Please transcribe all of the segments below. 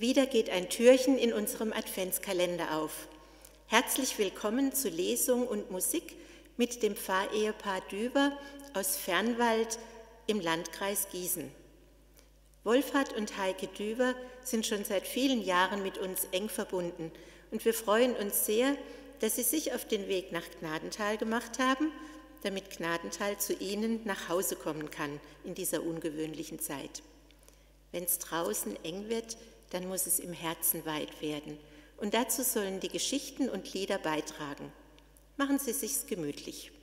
Wieder geht ein Türchen in unserem Adventskalender auf. Herzlich willkommen zu Lesung und Musik mit dem Pfarrehepaar Düber aus Fernwald im Landkreis Gießen. Wolfhard und Heike Düber sind schon seit vielen Jahren mit uns eng verbunden und wir freuen uns sehr, dass sie sich auf den Weg nach Gnadenthal gemacht haben, damit Gnadenthal zu ihnen nach Hause kommen kann in dieser ungewöhnlichen Zeit. Wenn es draußen eng wird, dann muss es im Herzen weit werden. Und dazu sollen die Geschichten und Lieder beitragen. Machen Sie sich's gemütlich.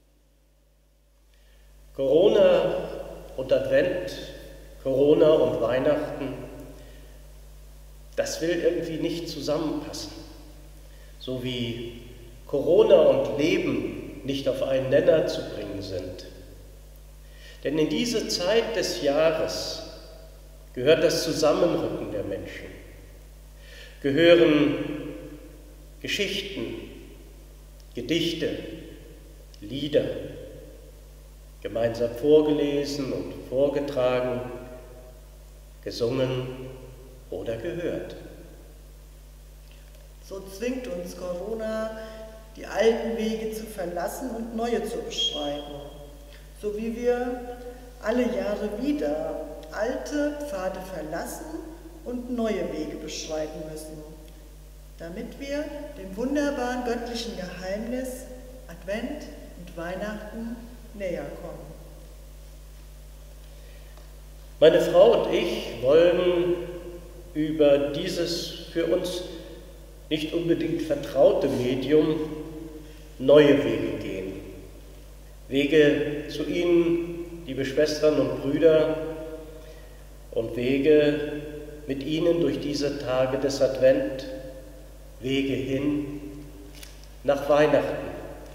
Corona und Advent, Corona und Weihnachten, das will irgendwie nicht zusammenpassen. So wie Corona und Leben nicht auf einen Nenner zu bringen sind. Denn in diese Zeit des Jahres gehört das Zusammenrücken der Menschen, gehören Geschichten, Gedichte, Lieder, gemeinsam vorgelesen und vorgetragen, gesungen oder gehört. So zwingt uns Corona, die alten Wege zu verlassen und neue zu beschreiten, so wie wir alle Jahre wieder alte Pfade verlassen und neue Wege beschreiten müssen, damit wir dem wunderbaren göttlichen Geheimnis Advent und Weihnachten näher kommen. Meine Frau und ich wollen über dieses für uns nicht unbedingt vertraute Medium neue Wege gehen. Wege zu Ihnen, liebe Schwestern und Brüder, und Wege mit Ihnen durch diese Tage des Advent, Wege hin nach Weihnachten.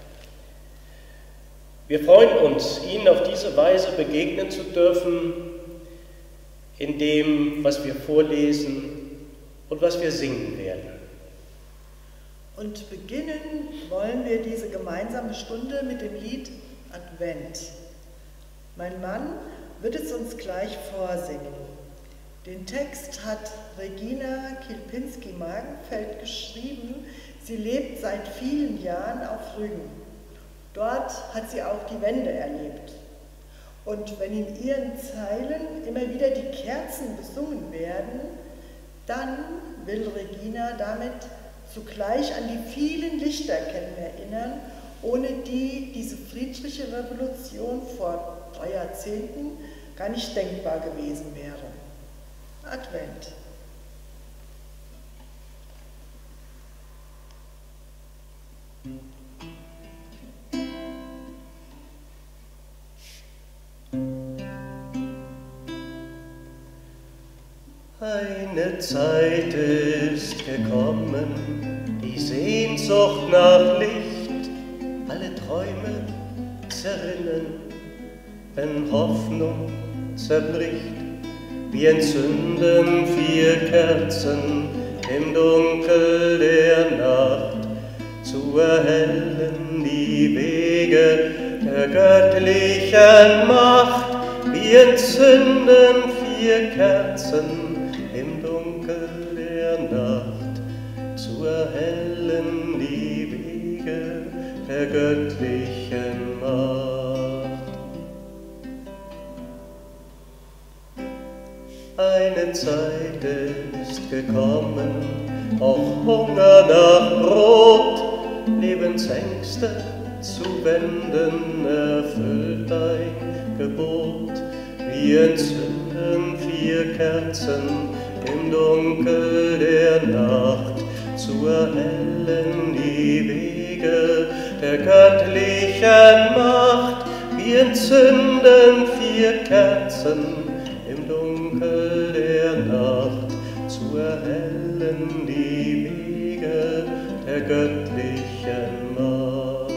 Wir freuen uns, Ihnen auf diese Weise begegnen zu dürfen, in dem, was wir vorlesen und was wir singen werden. Und beginnen wollen wir diese gemeinsame Stunde mit dem Lied Advent. Mein Mann wird es uns gleich vorsingen. Den Text hat Regina Kilpinski-Magenfeld geschrieben. Sie lebt seit vielen Jahren auf Rügen. Dort hat sie auch die Wende erlebt. Und wenn in ihren Zeilen immer wieder die Kerzen besungen werden, dann will Regina damit zugleich an die vielen Lichterketten erinnern, ohne die diese friedliche Revolution vor 3 Jahrzehnten gar nicht denkbar gewesen wäre. Advent. Eine Zeit ist gekommen, die Sehnsucht nach Licht, alle Träume zerrinnen, wenn Hoffnung zerbricht. Wir entzünden 4 Kerzen im Dunkel der Nacht, zu erhellen die Wege der göttlichen Macht. Wir entzünden 4 Kerzen im Dunkel der Nacht, zu erhellen die Wege der göttlichen Macht. Eine Zeit ist gekommen, auch Hunger nach Brot, Lebensängste zu wenden, erfüllt dein Gebot. Wir entzünden 4 Kerzen im Dunkel der Nacht, zu erhellen die Wege der göttlichen Macht. Wir entzünden 4 Kerzen im Dunkel der Nacht, zu erhellen die Wege der göttlichen Macht.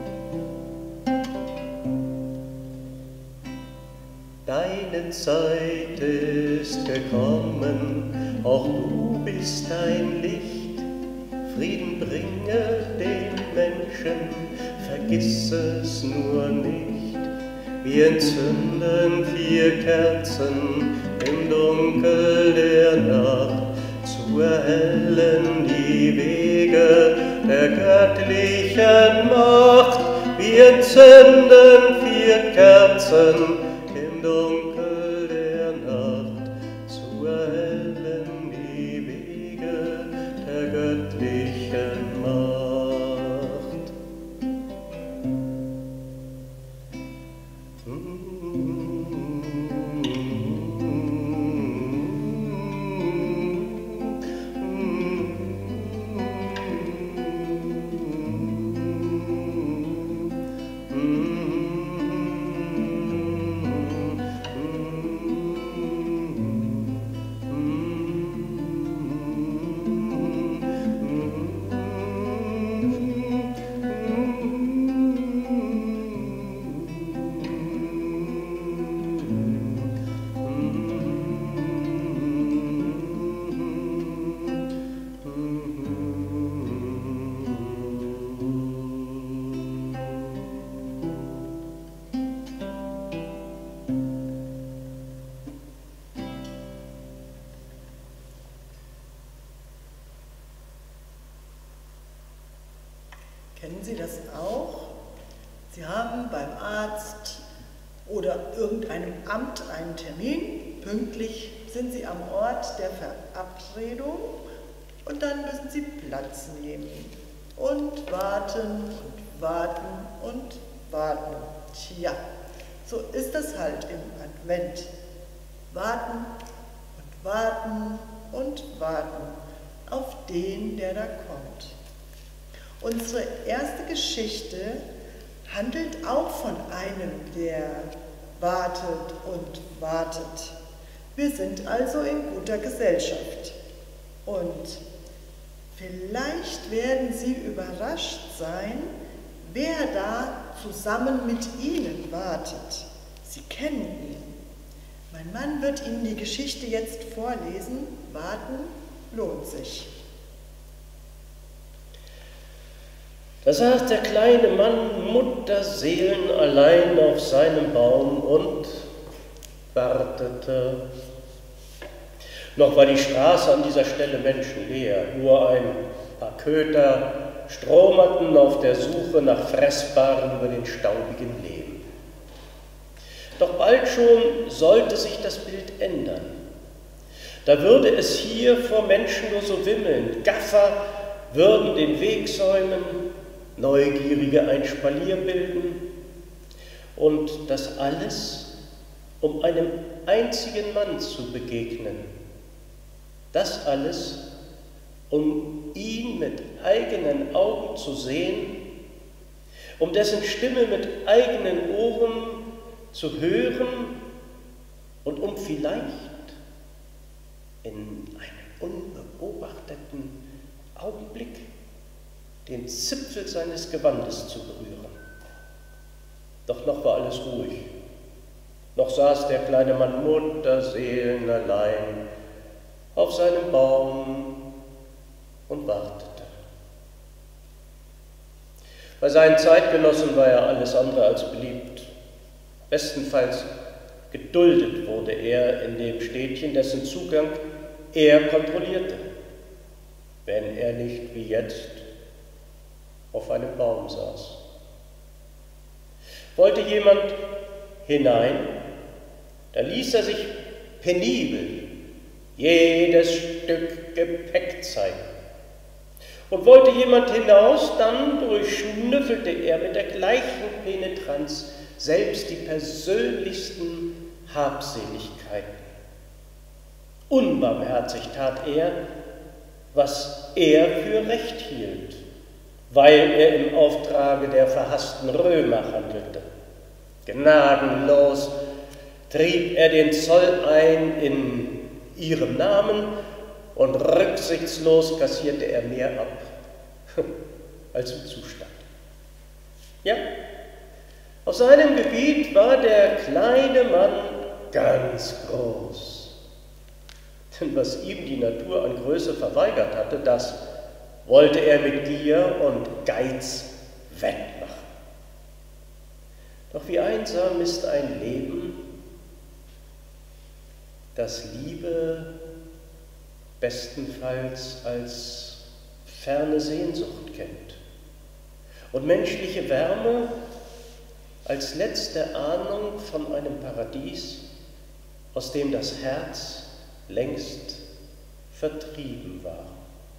Deine Zeit ist gekommen, auch du bist ein Licht. Frieden bringe den Menschen, vergiss es nur nicht. Wir entzünden 4 Kerzen im Dunkel der Nacht, zu erhellen die Wege der göttlichen Macht. Wir zünden 4 Kerzen im Dunkel der Nacht, zu erhellen die Wege der göttlichen Macht. Kennen Sie das auch? Sie haben beim Arzt oder irgendeinem Amt einen Termin, pünktlich sind Sie am Ort der Verabredung und dann müssen Sie Platz nehmen und warten und warten und warten. Tja, so ist das halt im Advent. Warten und warten und warten auf den, der da kommt. Unsere erste Geschichte handelt auch von einem, der wartet und wartet. Wir sind also in guter Gesellschaft. Und vielleicht werden Sie überrascht sein, wer da zusammen mit Ihnen wartet. Sie kennen ihn. Mein Mann wird Ihnen die Geschichte jetzt vorlesen. Warten lohnt sich. Da saß der kleine Mann mutterseelenallein auf seinem Baum und wartete. Noch war die Straße an dieser Stelle menschenleer, nur ein paar Köter stromerten auf der Suche nach Fressbarem über den staubigen Lehm. Doch bald schon sollte sich das Bild ändern. Da würde es hier vor Menschen nur so wimmeln, Gaffer würden den Weg säumen, Neugierige ein Spalier bilden und das alles, um einem einzigen Mann zu begegnen. Das alles, um ihn mit eigenen Augen zu sehen, um dessen Stimme mit eigenen Ohren zu hören und um vielleicht in einem unbeobachteten Augenblick den Zipfel seines Gewandes zu berühren. Doch noch war alles ruhig. Noch saß der kleine Mann mutterseelenallein auf seinem Baum und wartete. Bei seinen Zeitgenossen war er alles andere als beliebt. Bestenfalls geduldet wurde er in dem Städtchen, dessen Zugang er kontrollierte, wenn er nicht wie jetzt auf einem Baum saß. Wollte jemand hinein, da ließ er sich penibel jedes Stück Gepäck zeigen. Und wollte jemand hinaus, dann durchschnüffelte er mit der gleichen Penetranz selbst die persönlichsten Habseligkeiten. Unbarmherzig tat er, was er für recht hielt, weil er im Auftrage der verhassten Römer handelte. Gnadenlos trieb er den Zoll ein in ihrem Namen und rücksichtslos kassierte er mehr ab als im Zustand. Ja, auf seinem Gebiet war der kleine Mann ganz groß. Denn was ihm die Natur an Größe verweigert hatte, das wollte er mit Gier und Geiz wettmachen. Doch wie einsam ist ein Leben, das Liebe bestenfalls als ferne Sehnsucht kennt und menschliche Wärme als letzte Ahnung von einem Paradies, aus dem das Herz längst vertrieben war.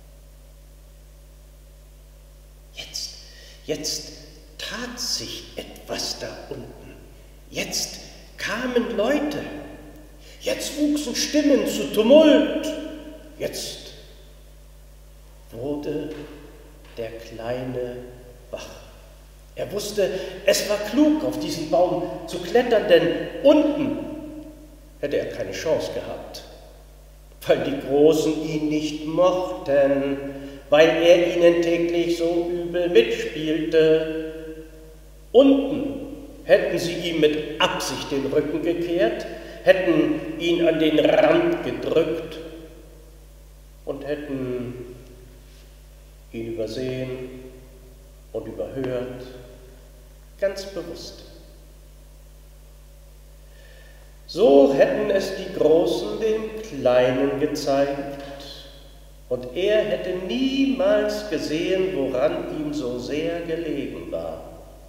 Jetzt tat sich etwas da unten. Jetzt kamen Leute. Jetzt wuchsen Stimmen zu Tumult. Jetzt wurde der Kleine wach. Er wusste, es war klug, auf diesen Baum zu klettern, denn unten hätte er keine Chance gehabt, weil die Großen ihn nicht mochten, weil er ihnen täglich so übel mitspielte. Unten hätten sie ihm mit Absicht den Rücken gekehrt, hätten ihn an den Rand gedrückt und hätten ihn übersehen und überhört, ganz bewusst. So hätten es die Großen dem Kleinen gezeigt, und er hätte niemals gesehen, woran ihm so sehr gelegen war.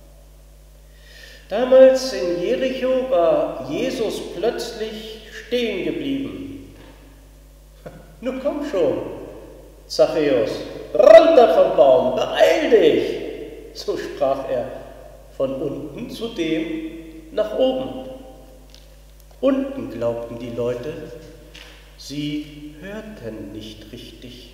Damals in Jericho war Jesus plötzlich stehen geblieben. Nun komm schon, Zachäus, runter vom Baum, beeil dich! So sprach er von unten zu dem nach oben. Unten glaubten die Leute, sie hörten nicht richtig.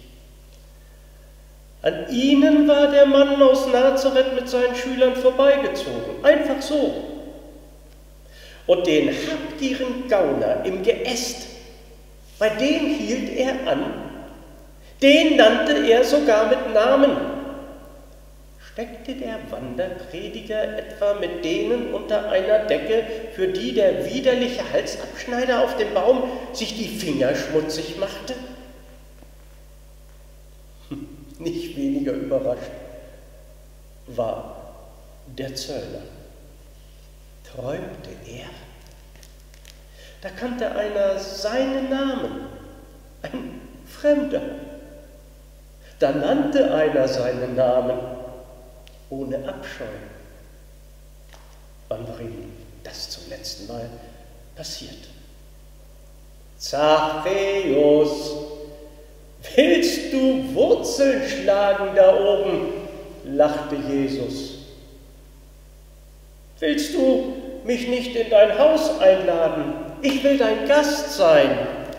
An ihnen war der Mann aus Nazareth mit seinen Schülern vorbeigezogen, einfach so. Und den habgierigen Gauner im Geäst, bei dem hielt er an, den nannte er sogar mit Namen. Steckte der Wanderprediger etwa mit denen unter einer Decke, für die der widerliche Halsabschneider auf dem Baum sich die Finger schmutzig machte? Nicht weniger überrascht war der Zöllner. Träumte er? Da kannte einer seinen Namen, ein Fremder. Da nannte einer seinen Namen, ohne Abscheu. Wann war ihm das zum letzten Mal passiert? Zachäus, willst du Wurzeln schlagen da oben? Lachte Jesus. Willst du mich nicht in dein Haus einladen? Ich will dein Gast sein.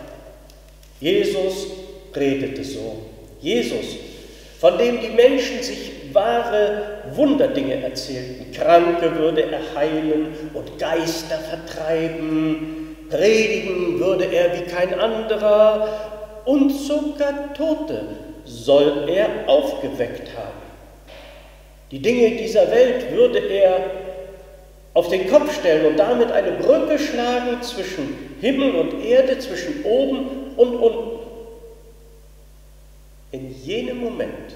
Jesus redete so. Jesus, von dem die Menschen sich wahre Wunderdinge erzählten. Kranke würde er heilen und Geister vertreiben. Predigen würde er wie kein anderer. Und sogar Tote soll er aufgeweckt haben. Die Dinge dieser Welt würde er auf den Kopf stellen und damit eine Brücke schlagen zwischen Himmel und Erde, zwischen oben und unten. In jenem Moment,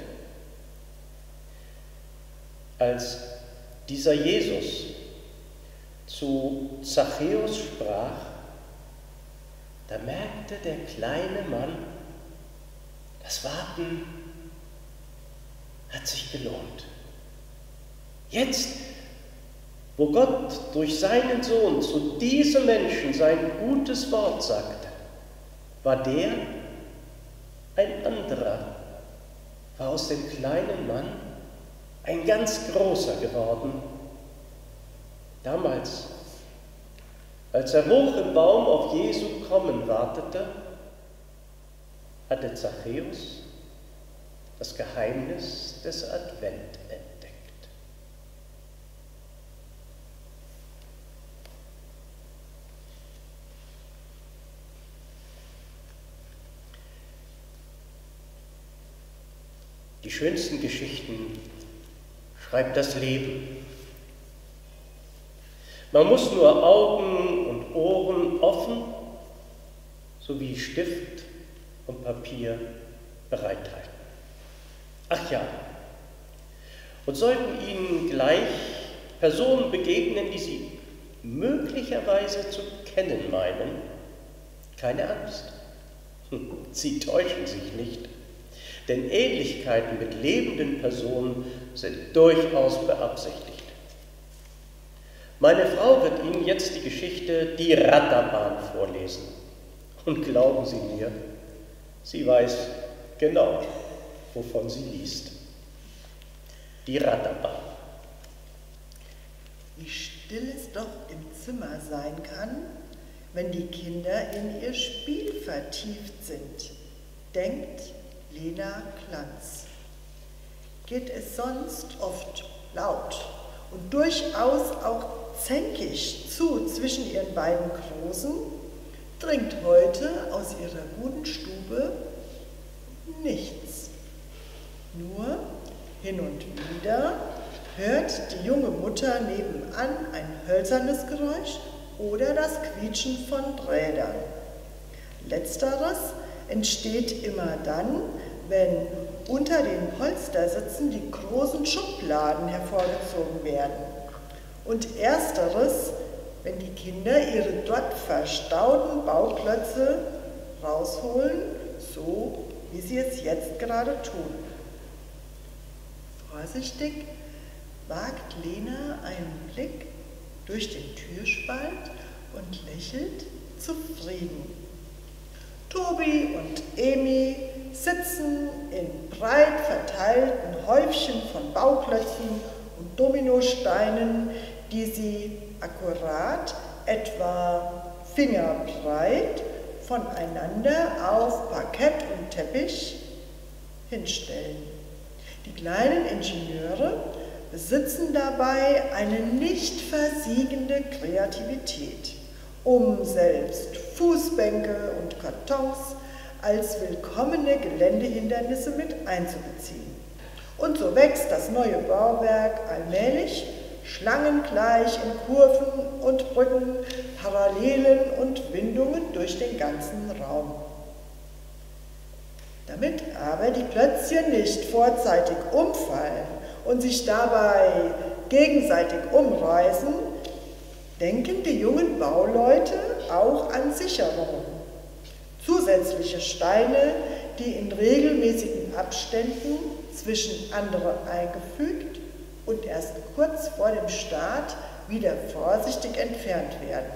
als dieser Jesus zu Zachäus sprach, da merkte der kleine Mann, das Warten hat sich gelohnt. Jetzt, wo Gott durch seinen Sohn zu diesem Menschen sein gutes Wort sagte, war der ein anderer, war aus dem kleinen Mann ein ganz großer geworden. Damals, als er hoch im Baum auf Jesu Kommen wartete, hatte Zachäus das Geheimnis des Advent entdeckt. Die schönsten Geschichten schreibt das Leben. Man muss nur Augen und Ohren offen sowie Stift und Papier bereithalten. Ach ja, und sollten Ihnen gleich Personen begegnen, die Sie möglicherweise zu kennen meinen, keine Angst. Sie täuschen sich nicht, denn Ähnlichkeiten mit lebenden Personen sind durchaus beabsichtigt. Meine Frau wird Ihnen jetzt die Geschichte Die Ratterbahn vorlesen. Und glauben Sie mir, sie weiß genau, wovon sie liest. Die Ratterbahn. Wie still es doch im Zimmer sein kann, wenn die Kinder in ihr Spiel vertieft sind, denkt Lena Klanz. Geht es sonst oft laut und durchaus auch zänkig zu zwischen ihren beiden Großen, dringt heute aus ihrer guten Stube nichts. Nur hin und wieder hört die junge Mutter nebenan ein hölzernes Geräusch oder das Quietschen von Rädern. Letzteres entsteht immer dann, wenn unter den Polstersitzen die großen Schubladen hervorgezogen werden. Und ersteres, wenn die Kinder ihre dort verstauten Bauklötze rausholen, so wie sie es jetzt gerade tun. Vorsichtig wagt Lena einen Blick durch den Türspalt und lächelt zufrieden. Tobi und Emi sitzen in breit verteilten Häufchen von Bauklötzen und Dominosteinen, die sie akkurat etwa fingerbreit voneinander auf Parkett und Teppich hinstellen. Die kleinen Ingenieure besitzen dabei eine nicht versiegende Kreativität, um selbst Fußbänke und Kartons als willkommene Geländehindernisse mit einzubeziehen. Und so wächst das neue Bauwerk allmählich schlangengleich in Kurven und Brücken, Parallelen und Windungen durch den ganzen Raum. Damit aber die Klötzchen nicht vorzeitig umfallen und sich dabei gegenseitig umreißen, denken die jungen Bauleute auch an Sicherungen. Zusätzliche Steine, die in regelmäßigen Abständen zwischen andere eingefügt und erst kurz vor dem Start wieder vorsichtig entfernt werden.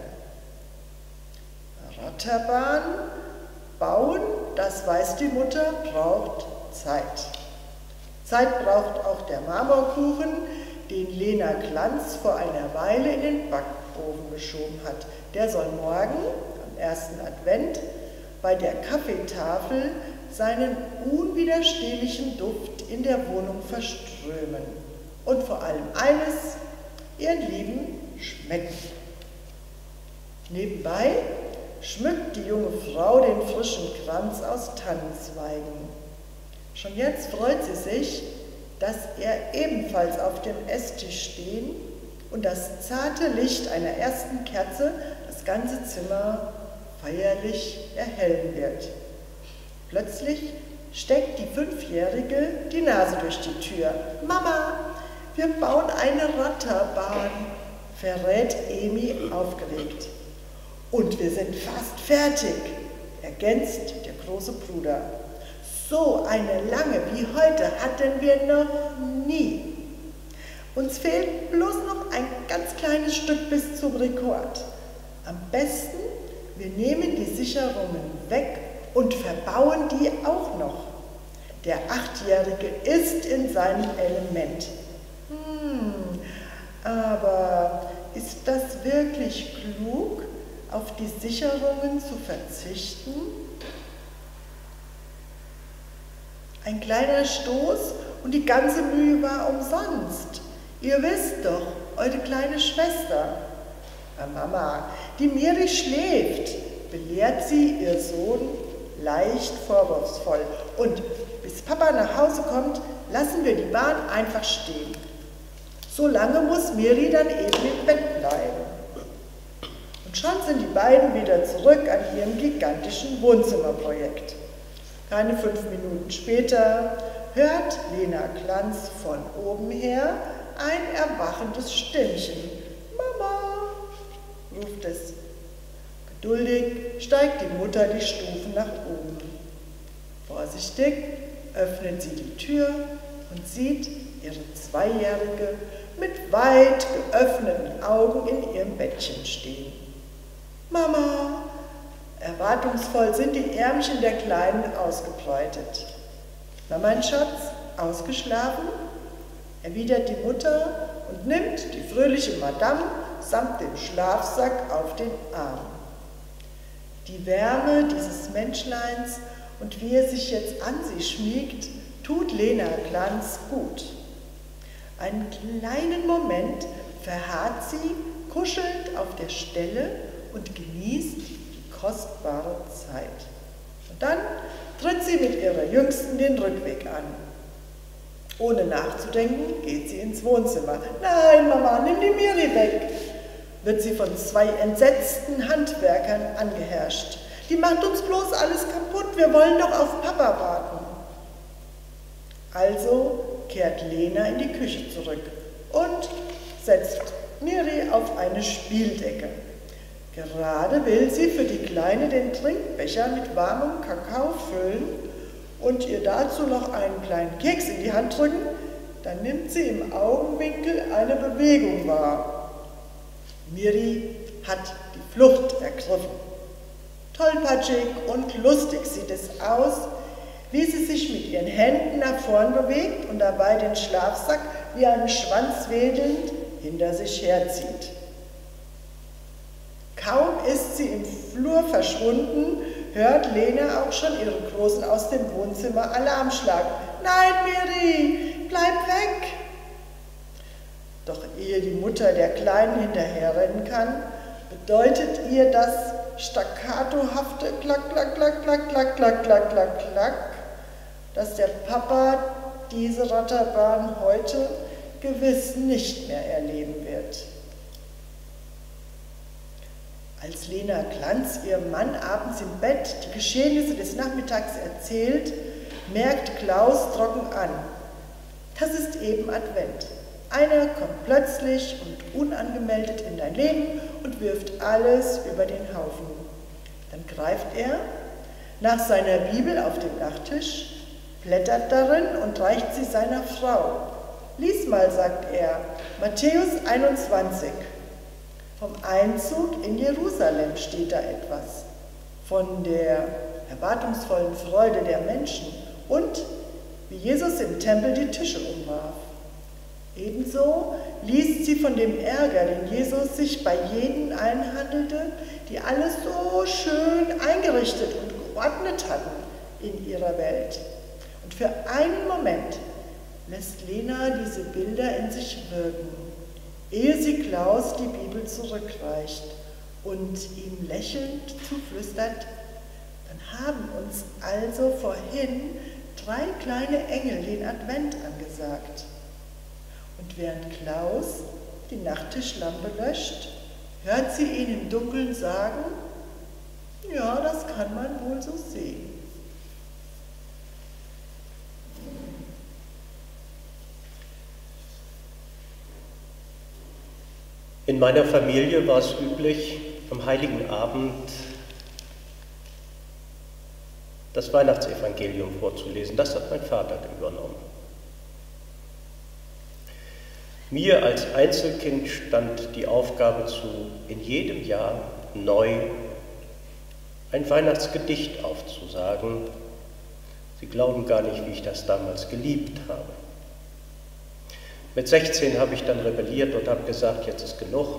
Ratterbahn bauen, das weiß die Mutter, braucht Zeit. Zeit braucht auch der Marmorkuchen, den Lena Klanz vor einer Weile in den Backofen geschoben hat. Der soll morgen, am 1. Advent, bei der Kaffeetafel seinen unwiderstehlichen Duft in der Wohnung verströmen. Und vor allem eines, ihren Lieben schmecken. Nebenbei schmückt die junge Frau den frischen Kranz aus Tannenzweigen. Schon jetzt freut sie sich, dass er ebenfalls auf dem Esstisch stehen und das zarte Licht einer ersten Kerze das ganze Zimmer feierlich erhellen wird. Plötzlich steckt die Fünfjährige die Nase durch die Tür. »Mama, wir bauen eine Ratterbahn«, verrät Emi aufgeregt. »Und wir sind fast fertig«, ergänzt der große Bruder. »So eine lange wie heute hatten wir noch nie. Uns fehlt bloß noch ein ganz kleines Stück bis zum Rekord. Am besten, wir nehmen die Sicherungen weg und verbauen die auch noch. Der Achtjährige ist in seinem Element. Aber ist das wirklich klug, auf die Sicherungen zu verzichten? Ein kleiner Stoß und die ganze Mühe war umsonst. Ihr wisst doch, eure kleine Schwester. Mama, die Miri schläft, belehrt sie ihr Sohn leicht vorwurfsvoll. Und bis Papa nach Hause kommt, lassen wir die Bahn einfach stehen. So lange muss Miri dann eben im Bett bleiben. Und schon sind die beiden wieder zurück an ihrem gigantischen Wohnzimmerprojekt. Keine 5 Minuten später hört Lena Klanz von oben her ein erwachendes Stimmchen. »Mama«, ruft es. Geduldig steigt die Mutter die Stufen nach oben. Vorsichtig öffnet sie die Tür und sieht ihre Zweijährige mit weit geöffneten Augen in ihrem Bettchen stehen. »Mama!« Erwartungsvoll sind die Ärmchen der Kleinen ausgebreitet. »Na, mein Schatz, ausgeschlafen?« erwidert die Mutter und nimmt die fröhliche Madame samt dem Schlafsack auf den Arm. Die Wärme dieses Menschleins und wie er sich jetzt an sie schmiegt, tut Lena Glanz gut. Einen kleinen Moment verharrt sie kuschelnd auf der Stelle und genießt die kostbare Zeit. Und dann tritt sie mit ihrer Jüngsten den Rückweg an. Ohne nachzudenken geht sie ins Wohnzimmer. »Nein, Mama, nimm die Miri weg«, wird sie von 2 entsetzten Handwerkern angeherrscht. »Die macht uns bloß alles kaputt, wir wollen doch auf Papa warten.« Also kehrt Lena in die Küche zurück und setzt Miri auf eine Spieldecke. Gerade will sie für die Kleine den Trinkbecher mit warmem Kakao füllen und ihr dazu noch einen kleinen Keks in die Hand drücken, dann nimmt sie im Augenwinkel eine Bewegung wahr. Miri hat die Flucht ergriffen. Tollpatschig und lustig sieht es aus, wie sie sich mit ihren Händen nach vorn bewegt und dabei den Schlafsack wie einen Schwanz wedelnd hinter sich herzieht. Kaum ist sie im Flur verschwunden, hört Lena auch schon ihre Großen aus dem Wohnzimmer Alarm schlagen. »Nein, Miri, bleib weg!« Doch ehe die Mutter der Kleinen hinterherrennen kann, bedeutet ihr das staccatohafte Klack, Klack, Klack, Klack, Klack, Klack, Klack, Klack, Klack, dass der Papa diese Ratterbahn heute gewiss nicht mehr erleben wird. Als Lena Glanz ihrem Mann abends im Bett die Geschehnisse des Nachmittags erzählt, merkt Klaus trocken an: Das ist eben Advent. Einer kommt plötzlich und unangemeldet in dein Leben und wirft alles über den Haufen. Dann greift er nach seiner Bibel auf dem Nachttisch, blättert darin und reicht sie seiner Frau. Lies mal, sagt er, Matthäus 21. Vom Einzug in Jerusalem steht da etwas. Von der erwartungsvollen Freude der Menschen und wie Jesus im Tempel die Tische umwarf. Ebenso liest sie von dem Ärger, den Jesus sich bei jenen einhandelte, die alles so schön eingerichtet und geordnet hatten in ihrer Welt. Und für einen Moment lässt Lena diese Bilder in sich wirken, ehe sie Klaus die Bibel zurückreicht und ihm lächelnd zuflüstert: Dann haben uns also vorhin 3 kleine Engel den Advent angesagt. Und während Klaus die Nachttischlampe löscht, hört sie ihn im Dunkeln sagen: Ja, das kann man wohl so sehen. In meiner Familie war es üblich, am Heiligen Abend das Weihnachtsevangelium vorzulesen. Das hat mein Vater übernommen. Mir als Einzelkind stand die Aufgabe zu, in jedem Jahr neu ein Weihnachtsgedicht aufzusagen. Sie glauben gar nicht, wie ich das damals geliebt habe. Mit 16 habe ich dann rebelliert und habe gesagt, jetzt ist genug.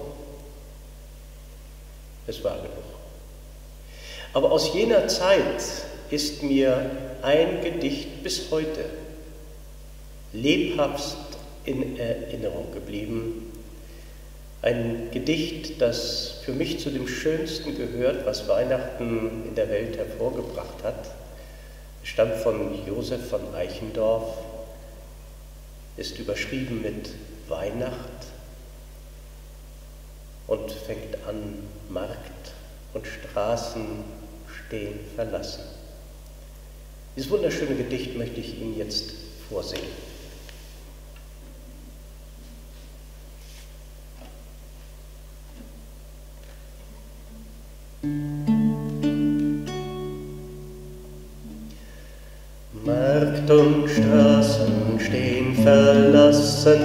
Es war genug. Aber aus jener Zeit ist mir ein Gedicht bis heute lebhaft in Erinnerung geblieben. Ein Gedicht, das für mich zu dem Schönsten gehört, was Weihnachten in der Welt hervorgebracht hat. Es stammt von Josef von Eichendorff, ist überschrieben mit Weihnacht und fängt an: Markt und Straßen stehen verlassen. Dieses wunderschöne Gedicht möchte ich Ihnen jetzt vorsingen. verlassen,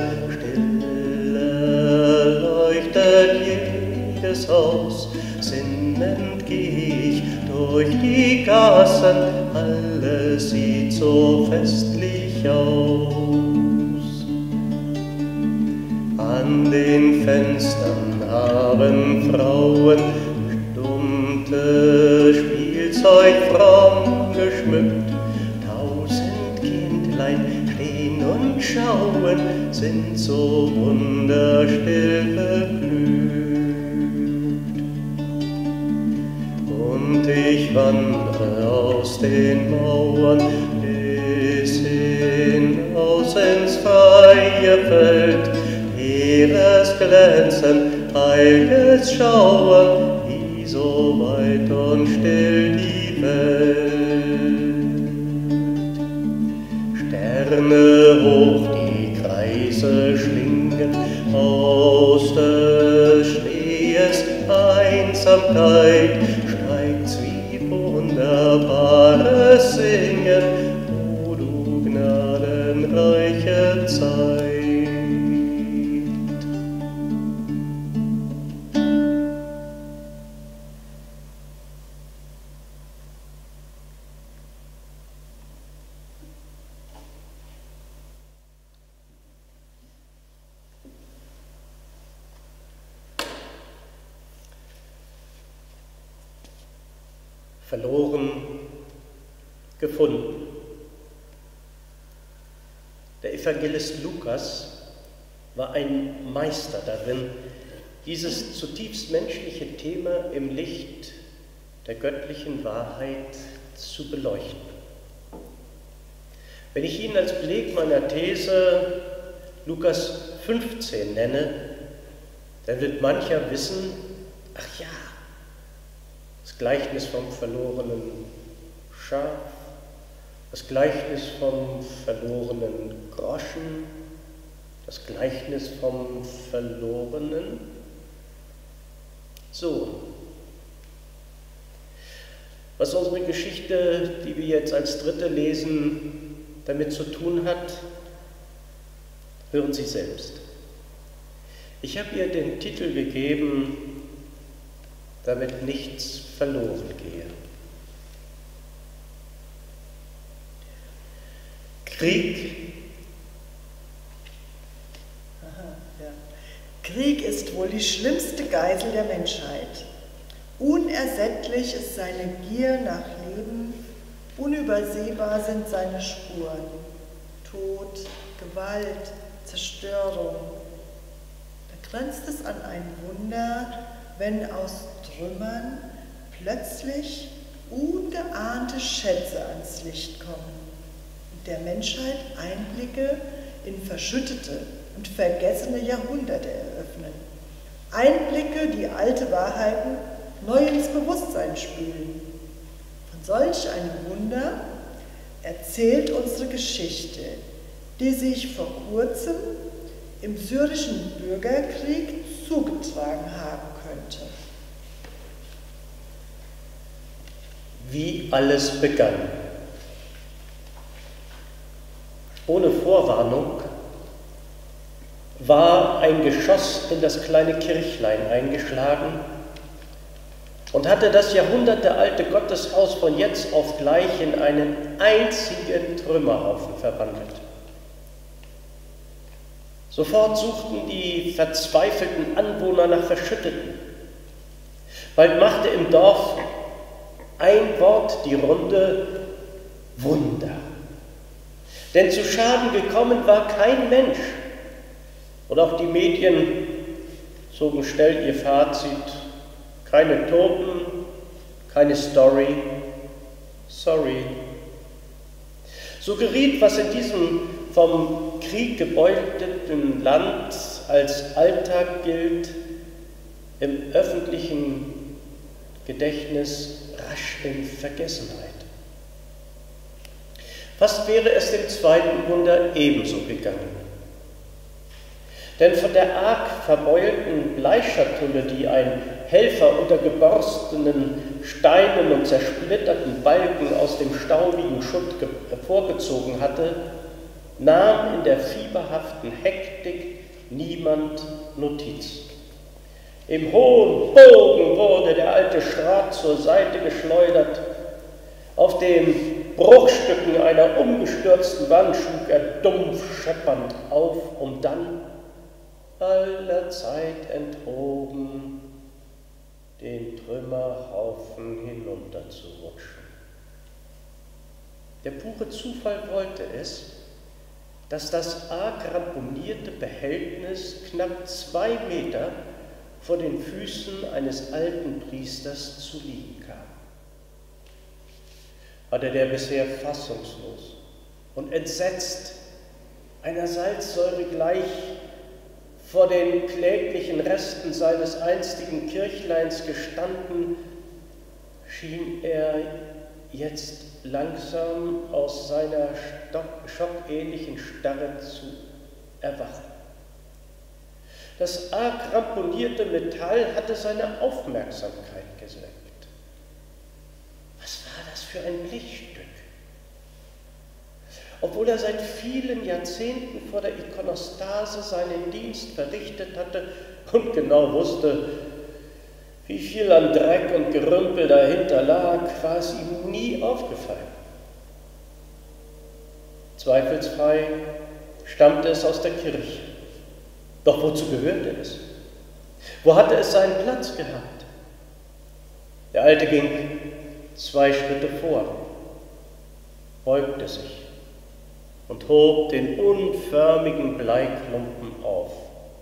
stille leuchtet jedes Haus, sinnend geh ich durch die Gassen, alles sieht so festlich aus. An den Fenstern haben Frauen stummte Spielzeug fromm geschmückt, 1000 Kindlein stehen und schauen, sind so wunderstill vergnügt. Und ich wandre aus den Mauern bis hinaus ins freie Feld, Heeres Glänzen, heiliges Schauern, wie so weit und still die Welt. Sterne hoch die Kreise schlingen, aus des Schnees Einsamkeit steigt's wie wunderbares Singen, o du gnadenreiche Zeit. Verloren, gefunden. Der Evangelist Lukas war ein Meister darin, dieses zutiefst menschliche Thema im Licht der göttlichen Wahrheit zu beleuchten. Wenn ich ihn als Beleg meiner These Lukas 15 nenne, dann wird mancher wissen, ach ja, das Gleichnis vom verlorenen Schaf, das Gleichnis vom verlorenen Groschen, das Gleichnis vom verlorenen Sohn. Was unsere Geschichte, die wir jetzt als dritte lesen, damit zu tun hat, hören Sie selbst. Ich habe ihr den Titel gegeben, damit nichts verloren gehe. Krieg. Krieg ist wohl die schlimmste Geisel der Menschheit. Unersättlich ist seine Gier nach Leben, unübersehbar sind seine Spuren. Tod, Gewalt, Zerstörung. Da grenzt es an ein Wunder, wenn aus Trümmern plötzlich ungeahnte Schätze ans Licht kommen und der Menschheit Einblicke in verschüttete und vergessene Jahrhunderte eröffnen. Einblicke, die alte Wahrheiten neu ins Bewusstsein spülen. Von solch einem Wunder erzählt unsere Geschichte, die sich vor kurzem im syrischen Bürgerkrieg zugetragen haben könnte. Wie alles begann. Ohne Vorwarnung war ein Geschoss in das kleine Kirchlein eingeschlagen und hatte das jahrhundertealte Gotteshaus von jetzt auf gleich in einen einzigen Trümmerhaufen verwandelt. Sofort suchten die verzweifelten Anwohner nach Verschütteten. Bald machte im Dorf ein Wort die Runde: Wunder. Denn zu Schaden gekommen war kein Mensch. Und auch die Medien zogen schnell ihr Fazit: keine Toten, keine Story, sorry. So geriet, was in diesem vom Krieg gebeutelten Land als Alltag gilt, im öffentlichen Gedächtnis rasch in Vergessenheit. Fast wäre es dem zweiten Wunder ebenso gegangen. Denn von der arg verbeulten Bleischatulle, die ein Helfer unter geborstenen Steinen und zersplitterten Balken aus dem staubigen Schutt hervorgezogen hatte, nahm in der fieberhaften Hektik niemand Notiz. Im hohen Bogen wurde der alte Schrat zur Seite geschleudert. Auf den Bruchstücken einer umgestürzten Wand schlug er dumpf scheppernd auf, um dann aller Zeit enthoben den Trümmerhaufen hinunterzurutschen. Der pure Zufall wollte es, dass das arg ramponierte Behältnis knapp 2 Meter vor den Füßen eines alten Priesters zu liegen kam. Hatte der bisher fassungslos und entsetzt einer Salzsäure gleich vor den kläglichen Resten seines einstigen Kirchleins gestanden, schien er jetzt langsam aus seiner schockähnlichen Starre zu erwachen. Das arg ramponierte Metall hatte seine Aufmerksamkeit gelenkt. Was war das für ein Blechstück? Obwohl er seit vielen Jahrzehnten vor der Ikonostase seinen Dienst verrichtet hatte und genau wusste, wie viel an Dreck und Gerümpel dahinter lag, war es ihm nie aufgefallen. Zweifelsfrei stammte es aus der Kirche. Doch wozu gehörte es? Wo hatte es seinen Platz gehabt? Der Alte ging 2 Schritte vor, beugte sich und hob den unförmigen Bleiklumpen auf.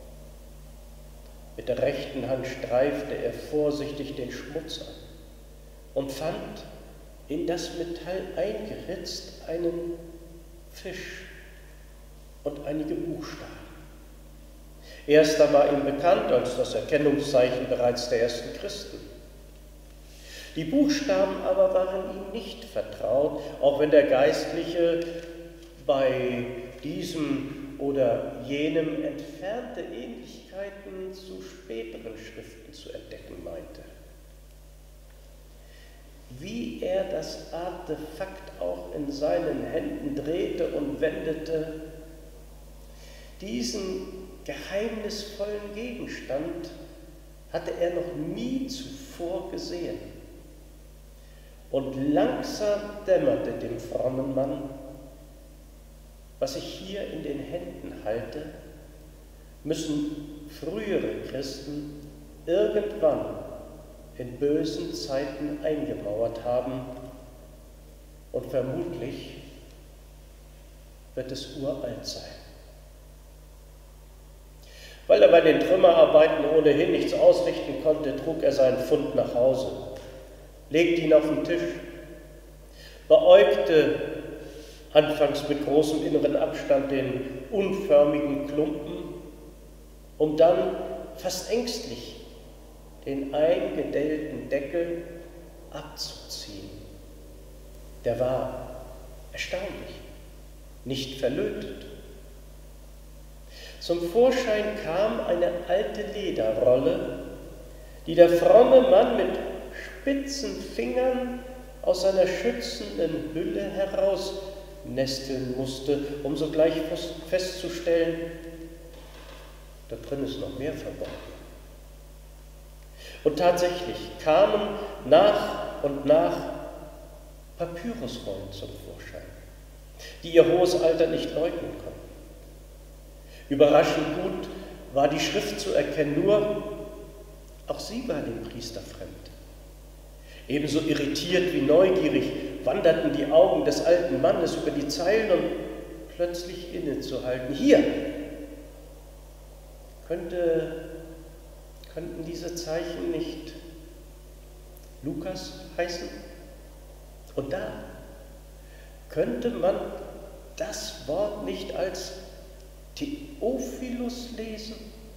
Mit der rechten Hand streifte er vorsichtig den Schmutz an und fand in das Metall eingeritzt einen Fisch und einige Buchstaben. Erster war ihm bekannt als das Erkennungszeichen bereits der ersten Christen. Die Buchstaben aber waren ihm nicht vertraut, auch wenn der Geistliche bei diesem oder jenem entfernte Ähnlichkeiten zu späteren Schriften zu entdecken meinte. Wie er das Artefakt auch in seinen Händen drehte und wendete, diesen geheimnisvollen Gegenstand hatte er noch nie zuvor gesehen. Und langsam dämmerte dem frommen Mann, was ich hier in den Händen halte, müssen frühere Christen irgendwann in bösen Zeiten eingemauert haben und vermutlich wird es uralt sein. Weil er bei den Trümmerarbeiten ohnehin nichts ausrichten konnte, trug er seinen Fund nach Hause, legte ihn auf den Tisch, beäugte anfangs mit großem inneren Abstand den unförmigen Klumpen, um dann fast ängstlich den eingedellten Deckel abzuziehen. Der war erstaunlich, nicht verlötet. Zum Vorschein kam eine alte Lederrolle, die der fromme Mann mit spitzen Fingern aus seiner schützenden Hülle herausnesteln musste, um sogleich festzustellen, da drin ist noch mehr verborgen. Und tatsächlich kamen nach und nach Papyrusrollen zum Vorschein, die ihr hohes Alter nicht leugnen konnten. Überraschend gut war die Schrift zu erkennen, nur auch sie war dem Priester fremd. Ebenso irritiert wie neugierig wanderten die Augen des alten Mannes über die Zeilen, um plötzlich innezuhalten. Hier könnten diese Zeichen nicht Lukas heißen? Und da könnte man das Wort nicht als Theophilus lesen?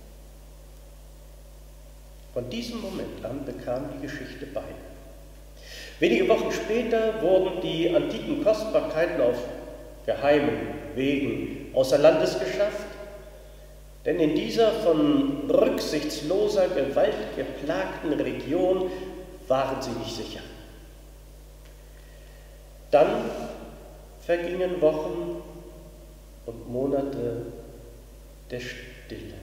Von diesem Moment an bekam die Geschichte Beine. Wenige Wochen später wurden die antiken Kostbarkeiten auf geheimen Wegen außer Landes geschafft, denn in dieser von rücksichtsloser Gewalt geplagten Region waren sie nicht sicher. Dann vergingen Wochen und Monate der Stille.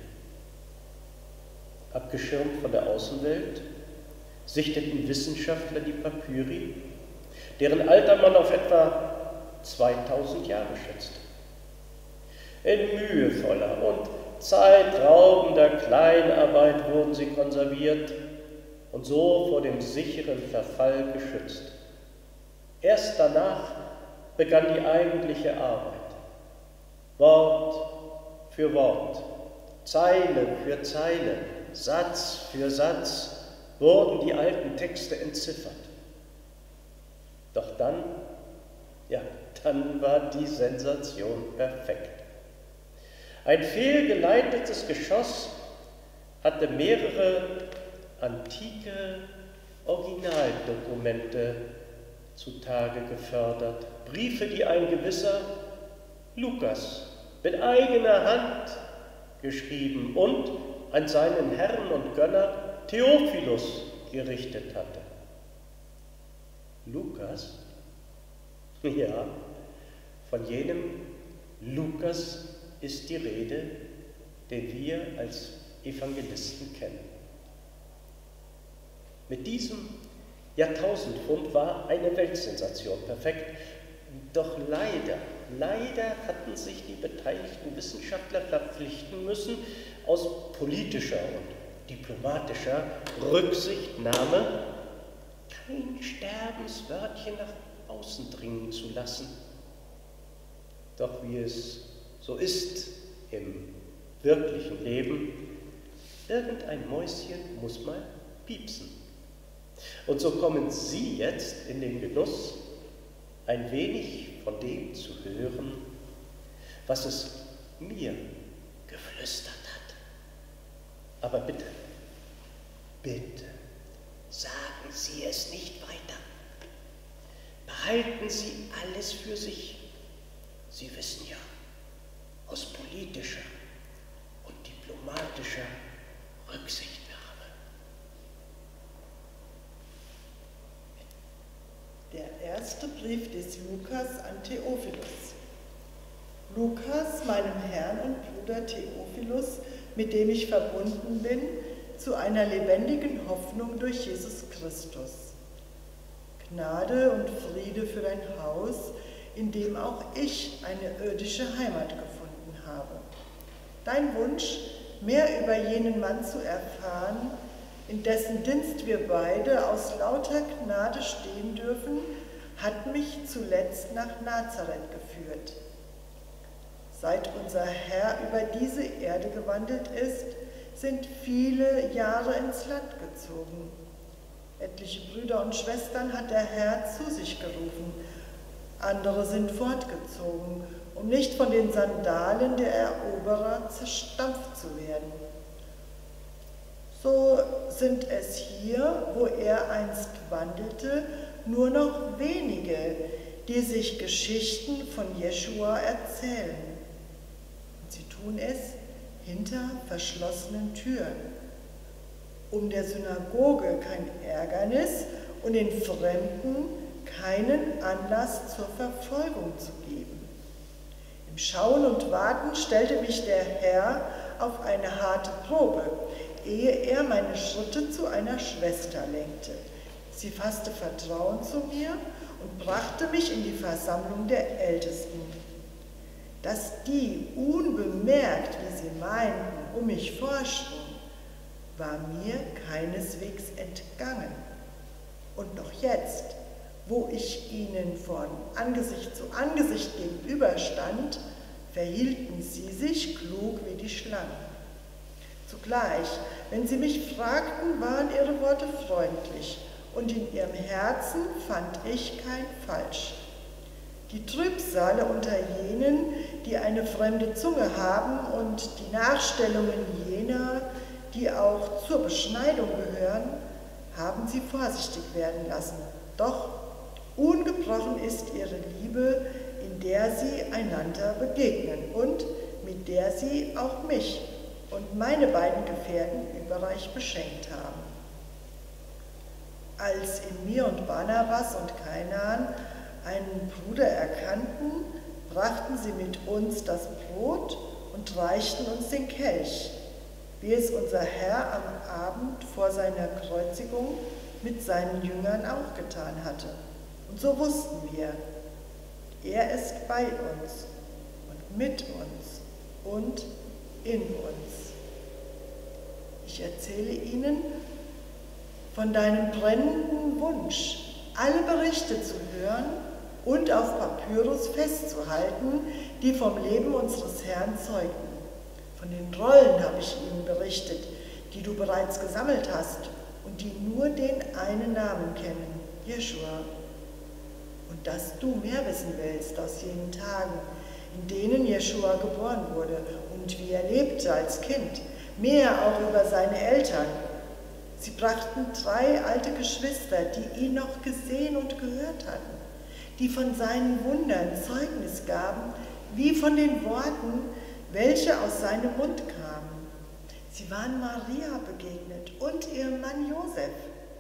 Abgeschirmt von der Außenwelt sichteten Wissenschaftler die Papyri, deren Alter man auf etwa 2000 Jahre schätzte. In mühevoller und zeitraubender Kleinarbeit wurden sie konserviert und so vor dem sicheren Verfall geschützt. Erst danach begann die eigentliche Arbeit. Wort für Wort, Zeile für Zeile, Satz für Satz wurden die alten Texte entziffert. Doch dann war die Sensation perfekt. Ein fehlgeleitetes Geschoss hatte mehrere antike Originaldokumente zutage gefördert. Briefe, die ein gewisser Lukas mit eigener Hand geschrieben und an seinen Herrn und Gönner Theophilus gerichtet hatte. Lukas? Ja, von jenem Lukas ist die Rede, den wir als Evangelisten kennen. Mit diesem Jahrtausendfund war eine Weltsensation perfekt, doch leider hatten sich die beteiligten Wissenschaftler verpflichten müssen, aus politischer und diplomatischer Rücksichtnahme kein Sterbenswörtchen nach außen dringen zu lassen. Doch wie es so ist im wirklichen Leben, irgendein Mäuschen muss mal piepsen. Und so kommen Sie jetzt in den Genuss, ein wenig von dem zu hören, was es mir geflüstert hat. Aber bitte, sagen Sie es nicht weiter. Behalten Sie alles für sich. Sie wissen ja, aus politischer und diplomatischer Rücksichtnahme. Der erste Brief des Lukas an Theophilus. Lukas, meinem Herrn und Bruder Theophilus, mit dem ich verbunden bin, zu einer lebendigen Hoffnung durch Jesus Christus. Gnade und Friede für dein Haus, in dem auch ich eine irdische Heimat gefunden habe. Dein Wunsch, mehr über jenen Mann zu erfahren, in dessen Dienst wir beide aus lauter Gnade stehen dürfen, hat mich zuletzt nach Nazareth geführt. Seit unser Herr über diese Erde gewandelt ist, sind viele Jahre ins Land gezogen. Etliche Brüder und Schwestern hat der Herr zu sich gerufen, andere sind fortgezogen, um nicht von den Sandalen der Eroberer zerstampft zu werden. So sind es hier, wo er einst wandelte, nur noch wenige, die sich Geschichten von Jeschua erzählen. Und sie tun es hinter verschlossenen Türen, um der Synagoge kein Ärgernis und den Fremden keinen Anlass zur Verfolgung zu geben. Im Schauen und Warten stellte mich der Herr auf eine harte Probe, ehe er meine Schritte zu einer Schwester lenkte. Sie fasste Vertrauen zu mir und brachte mich in die Versammlung der Ältesten. Dass die unbemerkt, wie sie meinten, um mich forschten, war mir keineswegs entgangen. Und noch jetzt, wo ich ihnen von Angesicht zu Angesicht gegenüberstand, verhielten sie sich klug wie die Schlangen. Zugleich, wenn sie mich fragten, waren ihre Worte freundlich, und in ihrem Herzen fand ich kein Falsch. Die Trübsale unter jenen, die eine fremde Zunge haben, und die Nachstellungen jener, die auch zur Beschneidung gehören, haben sie vorsichtig werden lassen. Doch ungebrochen ist ihre Liebe, in der sie einander begegnen und mit der sie auch mich und meine beiden Gefährten überreich beschenkt haben. Als in mir und Barnabas und Kainan einen Bruder erkannten, brachten sie mit uns das Brot und reichten uns den Kelch, wie es unser Herr am Abend vor seiner Kreuzigung mit seinen Jüngern auch getan hatte. Und so wussten wir, er ist bei uns und mit uns und in uns. Ich erzähle ihnen von deinem brennenden Wunsch, alle Berichte zu hören und auf Papyrus festzuhalten, die vom Leben unseres Herrn zeugten. Von den Rollen habe ich ihnen berichtet, die du bereits gesammelt hast und die nur den einen Namen kennen, Jeschua. Und dass du mehr wissen willst aus jenen Tagen, in denen Jeschua geboren wurde und wie er lebte als Kind, mehr auch über seine Eltern. Sie brachten 3 alte Geschwister, die ihn noch gesehen und gehört hatten, die von seinen Wundern Zeugnis gaben, wie von den Worten, welche aus seinem Mund kamen. Sie waren Maria begegnet und ihrem Mann Josef.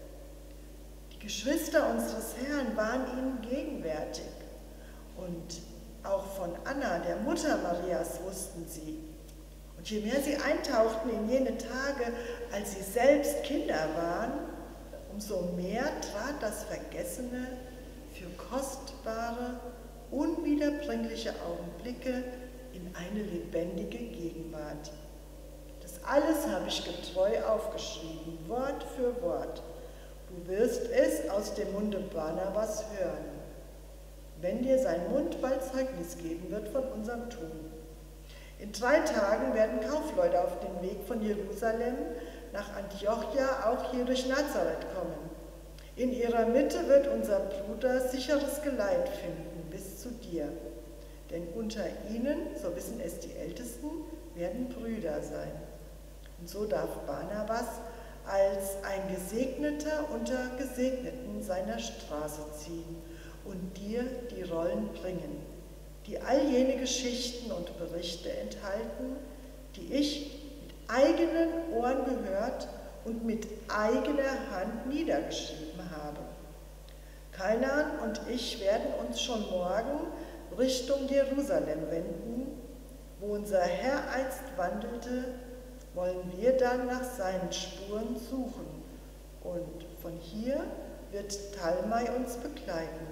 Die Geschwister unseres Herrn waren ihnen gegenwärtig und auch von Anna, der Mutter Marias, wussten sie. Und je mehr sie eintauchten in jene Tage, als sie selbst Kinder waren, umso mehr trat das Vergessene für kostbare, unwiederbringliche Augenblicke in eine lebendige Gegenwart. Das alles habe ich getreu aufgeschrieben, Wort für Wort. Du wirst es aus dem Munde Barnabas hören, wenn dir sein Mund bald Zeugnis geben wird von unserem Tun. In 3 Tagen werden Kaufleute auf dem Weg von Jerusalem nach Antiochia auch hier durch Nazareth kommen. In ihrer Mitte wird unser Bruder sicheres Geleit finden bis zu dir. Denn unter ihnen, so wissen es die Ältesten, werden Brüder sein. Und so darf Barnabas als ein Gesegneter unter Gesegneten seiner Straße ziehen und dir die Rollen bringen, die all jene Geschichten und Berichte enthalten, die ich mit eigenen Ohren gehört und mit eigener Hand niedergeschrieben habe. Kainan und ich werden uns schon morgen Richtung Jerusalem wenden, wo unser Herr einst wandelte, wollen wir dann nach seinen Spuren suchen und von hier wird Talmai uns begleiten.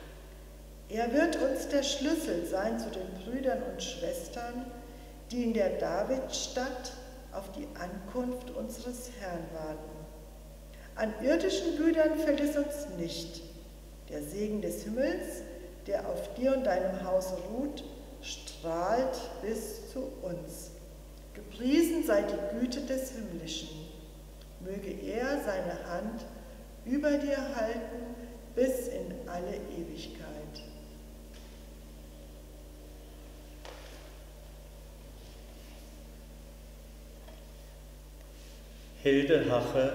Er wird uns der Schlüssel sein zu den Brüdern und Schwestern, die in der Davidstadt auf die Ankunft unseres Herrn warten. An irdischen Gütern fällt es uns nicht. Der Segen des Himmels, der auf dir und deinem Hause ruht, strahlt bis zu uns. Gepriesen sei die Güte des Himmlischen. Möge er seine Hand über dir halten bis in alle Ewigkeit. Hilde Hache,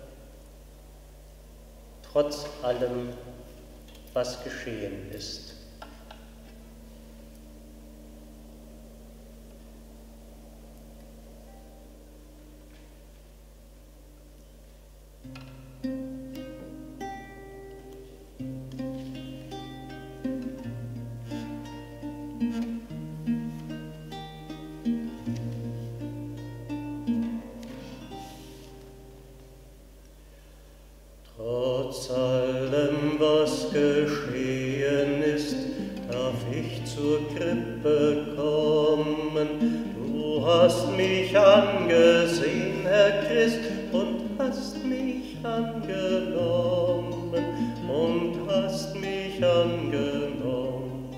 trotz allem, was geschehen ist. Trotz allem, was geschehen ist, darf ich zur Krippe kommen. Du hast mich angesehen, Herr Christ, und hast mich angenommen, und hast mich angenommen.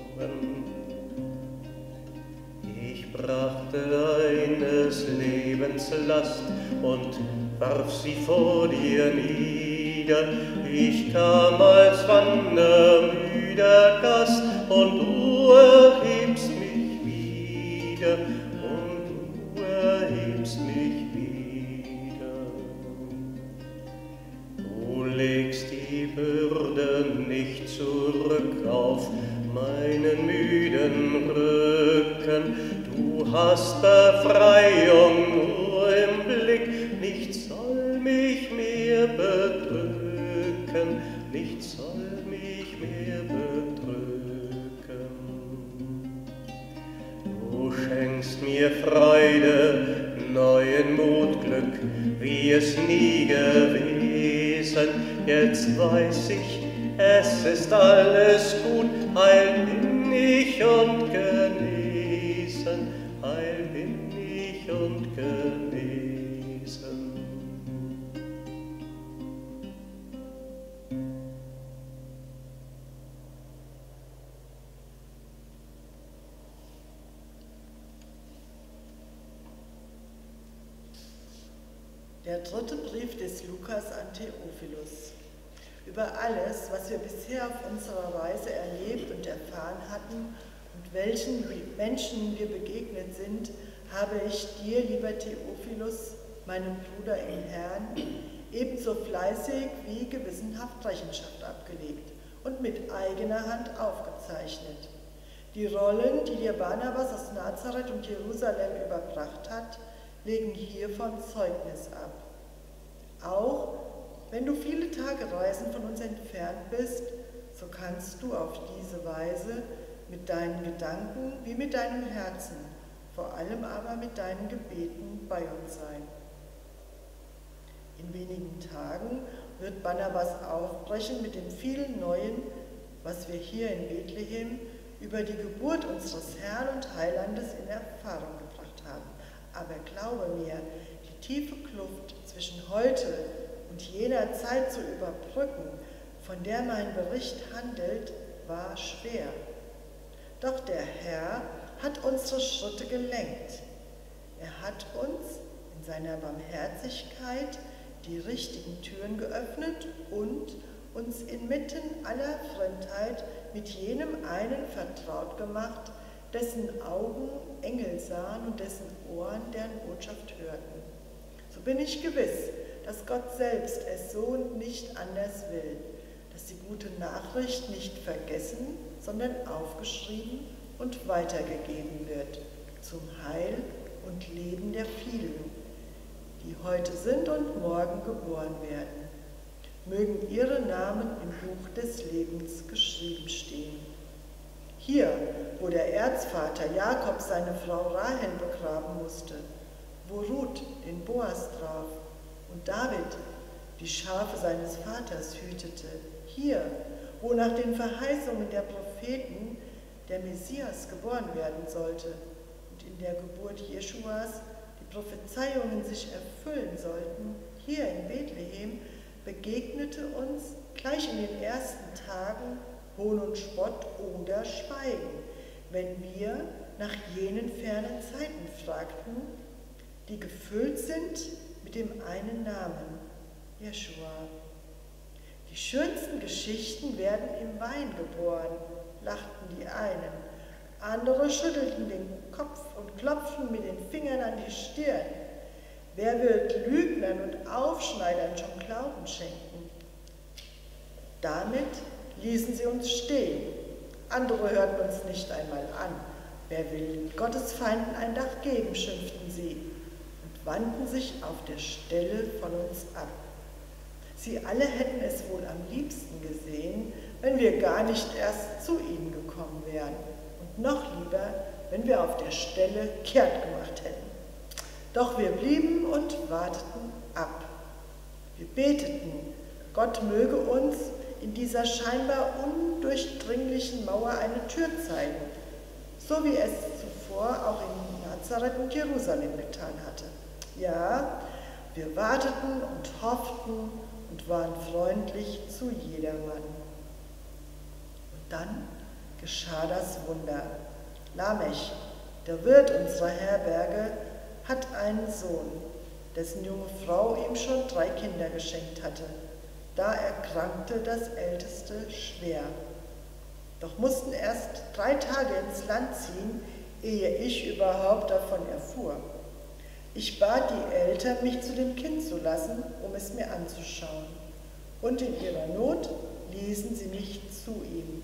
Ich brachte eines Lebens Last und warf sie vor dir nieder. Ich kam als wandermüder Gast, und du erhebst mich wieder, und du erhebst mich wieder. Du legst die Bürde nicht zurück auf meinen müden Rücken. Du hast Befreiung nur im Blick, nichts soll mich mehr bedrücken. Nichts soll mich mehr bedrücken. Freude, neuen Mut, Glück, wie es nie gewesen. Jetzt weiß ich, es ist alles gut, heil bin ich und genesen, heil bin ich und genesen. Der dritte Brief des Lukas an Theophilus. Über alles, was wir bisher auf unserer Reise erlebt und erfahren hatten und welchen Menschen wir begegnet sind, habe ich dir, lieber Theophilus, meinem Bruder im Herrn, ebenso fleißig wie gewissenhaft Rechenschaft abgelegt und mit eigener Hand aufgezeichnet. Die Rollen, die dir Barnabas aus Nazareth und Jerusalem überbracht hat, legen hiervon Zeugnis ab. Auch wenn du viele Tagereisen von uns entfernt bist, so kannst du auf diese Weise mit deinen Gedanken wie mit deinem Herzen, vor allem aber mit deinen Gebeten bei uns sein. In wenigen Tagen wird Barnabas aufbrechen mit dem vielen Neuen, was wir hier in Bethlehem über die Geburt unseres Herrn und Heilandes in Erfahrung gebracht haben. Aber glaube mir, die tiefe Kluft zwischen heute und jener Zeit zu überbrücken, von der mein Bericht handelt, war schwer. Doch der Herr hat unsere Schritte gelenkt. Er hat uns in seiner Barmherzigkeit die richtigen Türen geöffnet und uns inmitten aller Fremdheit mit jenem einen vertraut gemacht, dessen Augen Engel sahen und dessen Ohren deren Botschaft hörten. So bin ich gewiss, dass Gott selbst es so und nicht anders will, dass die gute Nachricht nicht vergessen, sondern aufgeschrieben und weitergegeben wird, zum Heil und Leben der vielen, die heute sind und morgen geboren werden. Mögen ihre Namen im Buch des Lebens geschrieben stehen. Hier, wo der Erzvater Jakob seine Frau Rahel begraben musste, wo Ruth den Boas traf und David die Schafe seines Vaters hütete, hier, wo nach den Verheißungen der Propheten der Messias geboren werden sollte und in der Geburt Jeschuas die Prophezeiungen sich erfüllen sollten, hier in Bethlehem begegnete uns gleich in den ersten Tagen Hohn und Spott oder Schweigen, wenn wir nach jenen fernen Zeiten fragten, die gefüllt sind mit dem einen Namen, Jeschua. Die schönsten Geschichten werden im Wein geboren, lachten die einen. Andere schüttelten den Kopf und klopften mit den Fingern an die Stirn. Wer wird Lügnern und Aufschneidern schon Glauben schenken? Damit ließen sie uns stehen. Andere hörten uns nicht einmal an. Wer will Gottes Feinden ein Dach geben, schimpften sie und wandten sich auf der Stelle von uns ab. Sie alle hätten es wohl am liebsten gesehen, wenn wir gar nicht erst zu ihnen gekommen wären und noch lieber, wenn wir auf der Stelle kehrt gemacht hätten. Doch wir blieben und warteten ab. Wir beteten, Gott möge uns in dieser scheinbar undurchdringlichen Mauer eine Tür zeigen, so wie es zuvor auch in Nazareth und Jerusalem getan hatte. Ja, wir warteten und hofften und waren freundlich zu jedermann. Und dann geschah das Wunder. Lamech, der Wirt unserer Herberge, hat einen Sohn, dessen junge Frau ihm schon 3 Kinder geschenkt hatte. Da erkrankte das Älteste schwer. Doch mussten erst 3 Tage ins Land ziehen, ehe ich überhaupt davon erfuhr. Ich bat die Eltern, mich zu dem Kind zu lassen, um es mir anzuschauen. Und in ihrer Not ließen sie mich zu ihm.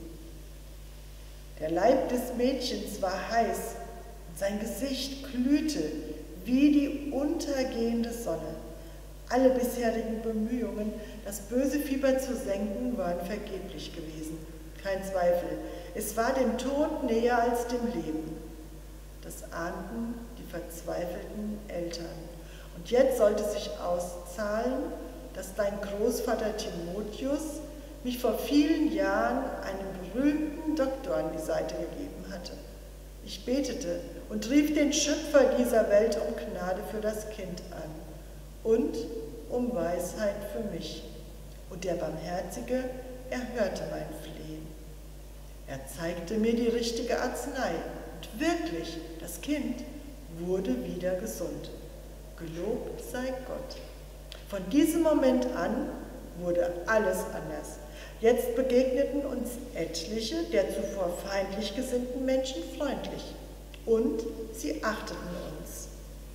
Der Leib des Mädchens war heiß und sein Gesicht glühte wie die untergehende Sonne. Alle bisherigen Bemühungen, das böse Fieber zu senken, waren vergeblich gewesen. Kein Zweifel, es war dem Tod näher als dem Leben. Das ahnten die die verzweifelten Eltern. Und jetzt sollte sich auszahlen, dass dein Großvater Timotheus mich vor vielen Jahren einem berühmten Doktor an die Seite gegeben hatte. Ich betete und rief den Schöpfer dieser Welt um Gnade für das Kind an und um Weisheit für mich. Und der Barmherzige erhörte mein Flehen. Er zeigte mir die richtige Arznei und wirklich, das Kind wurde wieder gesund. Gelobt sei Gott. Von diesem Moment an wurde alles anders. Jetzt begegneten uns etliche der zuvor feindlich gesinnten Menschen freundlich und sie achteten uns.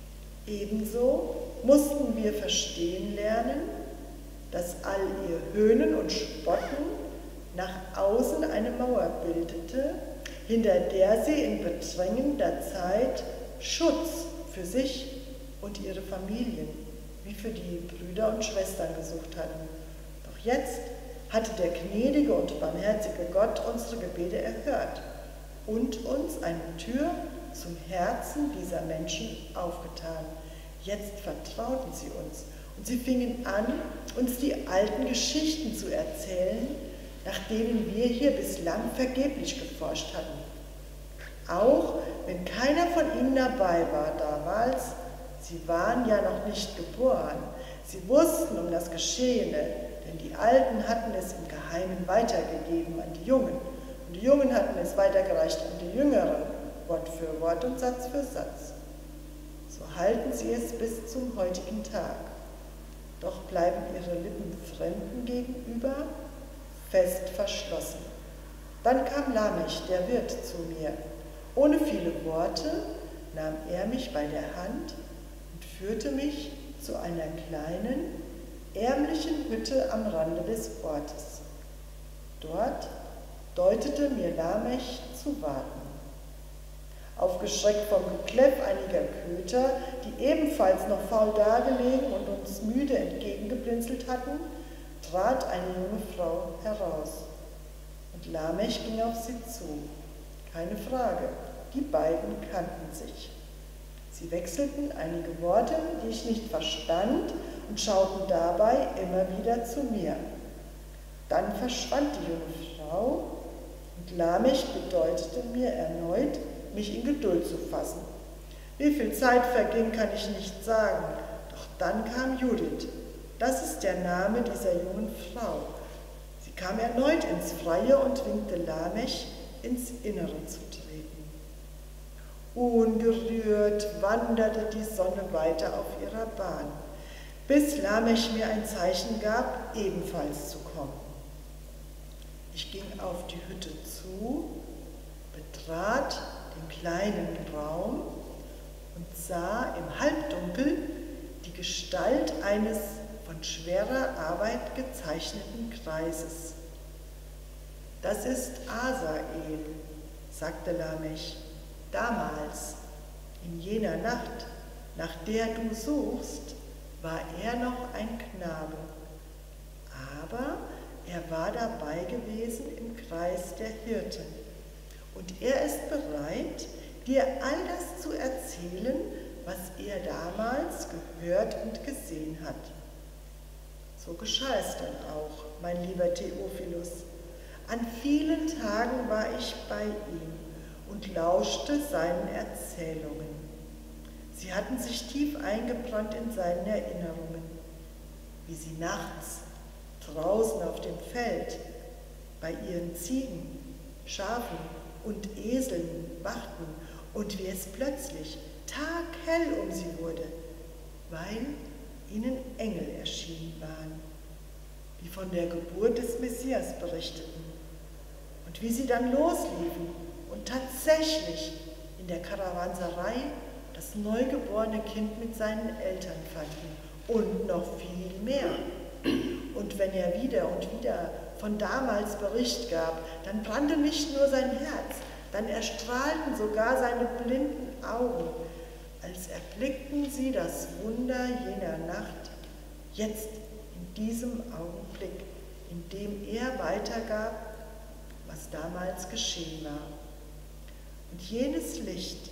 Ebenso mussten wir verstehen lernen, dass all ihr Höhnen und Spotten nach außen eine Mauer bildete, hinter der sie in bedrängender Zeit Schutz für sich und ihre Familien, wie für die Brüder und Schwestern gesucht hatten. Doch jetzt hatte der gnädige und barmherzige Gott unsere Gebete erhört und uns eine Tür zum Herzen dieser Menschen aufgetan. Jetzt vertrauten sie uns und sie fingen an, uns die alten Geschichten zu erzählen, nach denen wir hier bislang vergeblich geforscht hatten. Auch wenn keiner von ihnen dabei war damals, sie waren ja noch nicht geboren, sie wussten um das Geschehene, denn die Alten hatten es im Geheimen weitergegeben an die Jungen und die Jungen hatten es weitergereicht an die Jüngeren, Wort für Wort und Satz für Satz. So halten sie es bis zum heutigen Tag. Doch bleiben ihre Lippen Fremden gegenüber fest verschlossen. Dann kam Lamech, der Wirt, zu mir. Ohne viele Worte nahm er mich bei der Hand und führte mich zu einer kleinen, ärmlichen Hütte am Rande des Ortes. Dort deutete mir Lamech zu warten. Aufgeschreckt vom Gekläff einiger Köter, die ebenfalls noch faul dagelegen und uns müde entgegengeblinzelt hatten, trat eine junge Frau heraus. Und Lamech ging auf sie zu. Keine Frage, die beiden kannten sich. Sie wechselten einige Worte, die ich nicht verstand, und schauten dabei immer wieder zu mir. Dann verschwand die junge Frau und Lamech bedeutete mir erneut, mich in Geduld zu fassen. Wie viel Zeit verging, kann ich nicht sagen, doch dann kam Judith. Das ist der Name dieser jungen Frau. Sie kam erneut ins Freie und winkte Lamech, ins Innere zu treten. Ungerührt wanderte die Sonne weiter auf ihrer Bahn, bis Lamech mir ein Zeichen gab, ebenfalls zu kommen. Ich ging auf die Hütte zu, betrat den kleinen Raum und sah im Halbdunkel die Gestalt eines von schwerer Arbeit gezeichneten Kreises. Das ist Asael, sagte Lamech. Damals, in jener Nacht, nach der du suchst, war er noch ein Knabe. Aber er war dabei gewesen im Kreis der Hirten. Und er ist bereit, dir all das zu erzählen, was er damals gehört und gesehen hat. So geschah es dann auch, mein lieber Theophilus. An vielen Tagen war ich bei ihm und lauschte seinen Erzählungen. Sie hatten sich tief eingebrannt in seinen Erinnerungen, wie sie nachts draußen auf dem Feld bei ihren Ziegen, Schafen und Eseln wachten und wie es plötzlich taghell um sie wurde, weil ihnen Engel erschienen waren, die von der Geburt des Messias berichteten und wie sie dann losliefen und tatsächlich in der Karawanserei das neugeborene Kind mit seinen Eltern fanden und noch viel mehr. Und wenn er wieder und wieder von damals Bericht gab, dann brannte nicht nur sein Herz, dann erstrahlten sogar seine blinden Augen, als erblickten sie das Wunder jener Nacht, jetzt in diesem Augenblick, in dem er weitergab, was damals geschehen war. Und jenes Licht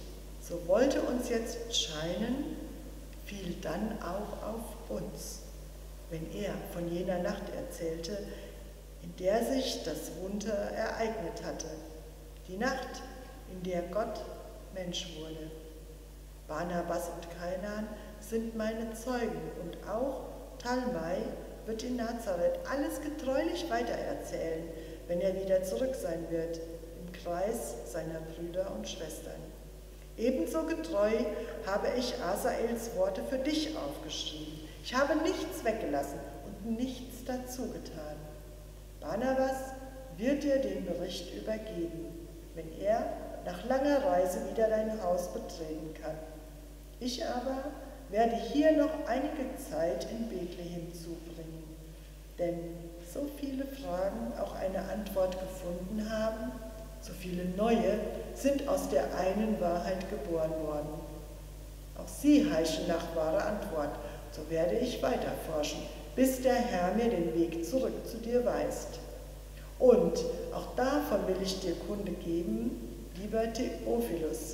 so wollte uns jetzt scheinen, fiel dann auch auf uns, wenn er von jener Nacht erzählte, in der sich das Wunder ereignet hatte, die Nacht, in der Gott Mensch wurde. Barnabas und Kainan sind meine Zeugen und auch Talmai wird in Nazareth alles getreulich weitererzählen, wenn er wieder zurück sein wird, im Kreis seiner Brüder und Schwestern. Ebenso getreu habe ich Asaels Worte für dich aufgeschrieben. Ich habe nichts weggelassen und nichts dazu getan. Barnabas wird dir den Bericht übergeben, wenn er nach langer Reise wieder dein Haus betreten kann. Ich aber werde hier noch einige Zeit in Bethlehem zubringen, denn so viele Fragen auch eine Antwort gefunden haben, so viele neue sind aus der einen Wahrheit geboren worden. Auch sie heischen nach wahrer Antwort, so werde ich weiter forschen, bis der Herr mir den Weg zurück zu dir weist. Und auch davon will ich dir Kunde geben, lieber Theophilus.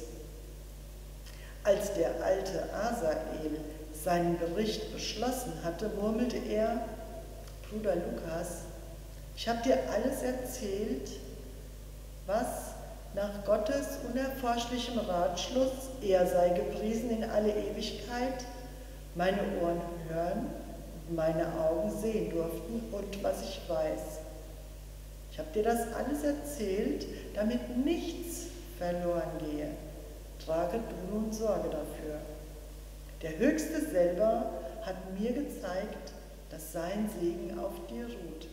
Als der alte Asael seinen Bericht beschlossen hatte, murmelte er: Bruder Lukas, ich habe dir alles erzählt, was nach Gottes unerforschlichem Ratschluss, er sei gepriesen in alle Ewigkeit, meine Ohren hören und meine Augen sehen durften und was ich weiß. Ich habe dir das alles erzählt, damit nichts verloren gehe. Trage du nun Sorge dafür. Der Höchste selber hat mir gezeigt, dass sein Segen auf dir ruht.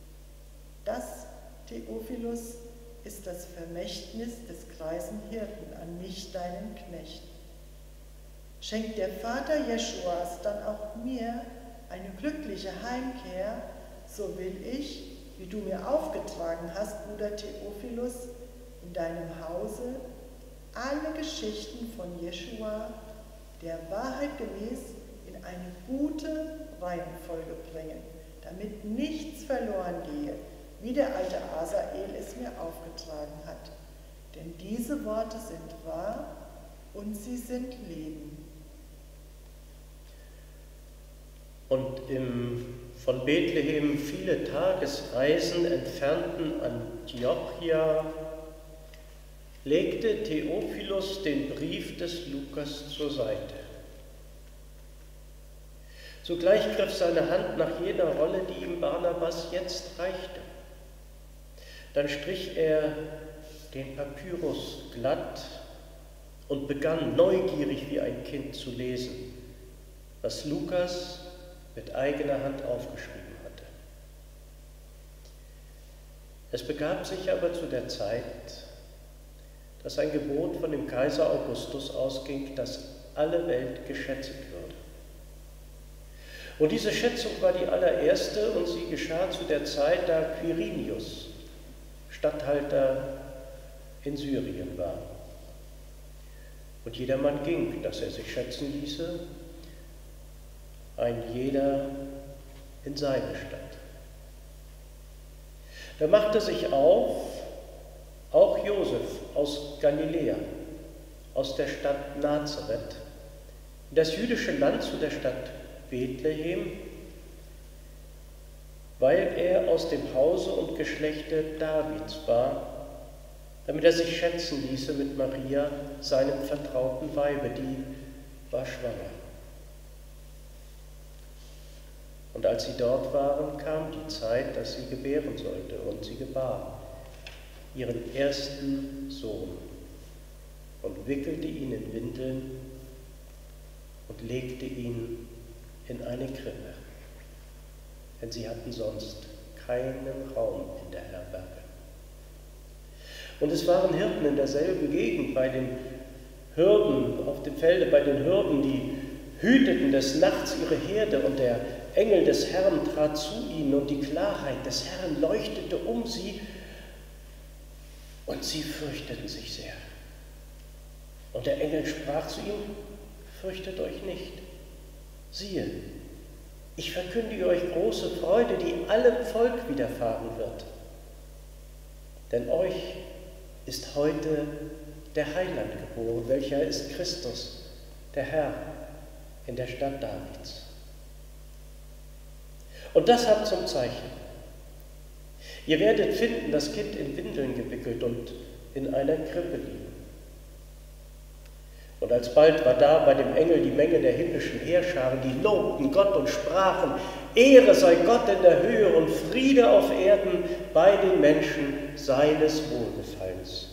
Das, Theophilus, ist das Vermächtnis des greisen Hirten an mich, deinen Knecht. Schenkt der Vater Jeschuas dann auch mir eine glückliche Heimkehr, so will ich, wie du mir aufgetragen hast, Bruder Theophilus, in deinem Hause alle Geschichten von Jeschua, der Wahrheit gemäß, in eine gute Reihenfolge bringen, damit nichts verloren gehe, wie der alte Asael es mir aufgetragen hat. Denn diese Worte sind wahr und sie sind Leben. Und im von Bethlehem viele Tagesreisen entfernten Antiochia legte Theophilus den Brief des Lukas zur Seite. Zugleich griff seine Hand nach jener Rolle, die ihm Barnabas jetzt reichte. Dann strich er den Papyrus glatt und begann neugierig wie ein Kind zu lesen, was Lukas mit eigener Hand aufgeschrieben hatte. Es begab sich aber zu der Zeit, dass ein Gebot von dem Kaiser Augustus ausging, dass alle Welt geschätzt würde. Und diese Schätzung war die allererste und sie geschah zu der Zeit, da Quirinius Statthalter in Syrien war. Und jedermann ging, dass er sich schätzen ließe, ein jeder in seine Stadt. Da machte sich auf auch Josef aus Galiläa, aus der Stadt Nazareth, in das jüdische Land zu der Stadt Bethlehem, weil er aus dem Hause und Geschlechte Davids war, damit er sich schätzen ließe mit Maria, seinem vertrauten Weibe, die war schwanger. Und als sie dort waren, kam die Zeit, dass sie gebären sollte, und sie gebar ihren ersten Sohn und wickelte ihn in Windeln und legte ihn in eine Krippe, denn sie hatten sonst keinen Raum in der Herberge. Und es waren Hirten in derselben Gegend bei den Hürden auf dem Felde, bei den Hürden, die hüteten des Nachts ihre Herde, und der Engel des Herrn trat zu ihnen, und die Klarheit des Herrn leuchtete um sie, und sie fürchteten sich sehr. Und der Engel sprach zu ihnen: Fürchtet euch nicht. Siehe, ich verkündige euch große Freude, die allem Volk widerfahren wird. Denn euch ist heute der Heiland geboren, welcher ist Christus, der Herr in der Stadt Davids. Und das habt zum Zeichen. Ihr werdet finden, das Kind in Windeln gewickelt und in einer Krippe liegen. Und alsbald war da bei dem Engel die Menge der himmlischen Heerscharen, die lobten Gott und sprachen, Ehre sei Gott in der Höhe und Friede auf Erden bei den Menschen seines Wohlgefallens.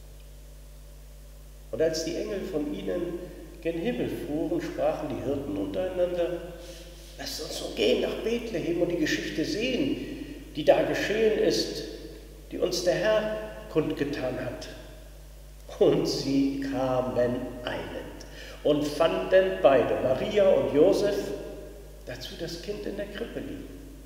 Und als die Engel von ihnen gen Himmel fuhren, sprachen die Hirten untereinander, lasst uns so gehen nach Bethlehem und die Geschichte sehen, die da geschehen ist, die uns der Herr kundgetan hat. Und sie kamen eilend und fanden beide, Maria und Josef, dazu das Kind in der Krippe liegen.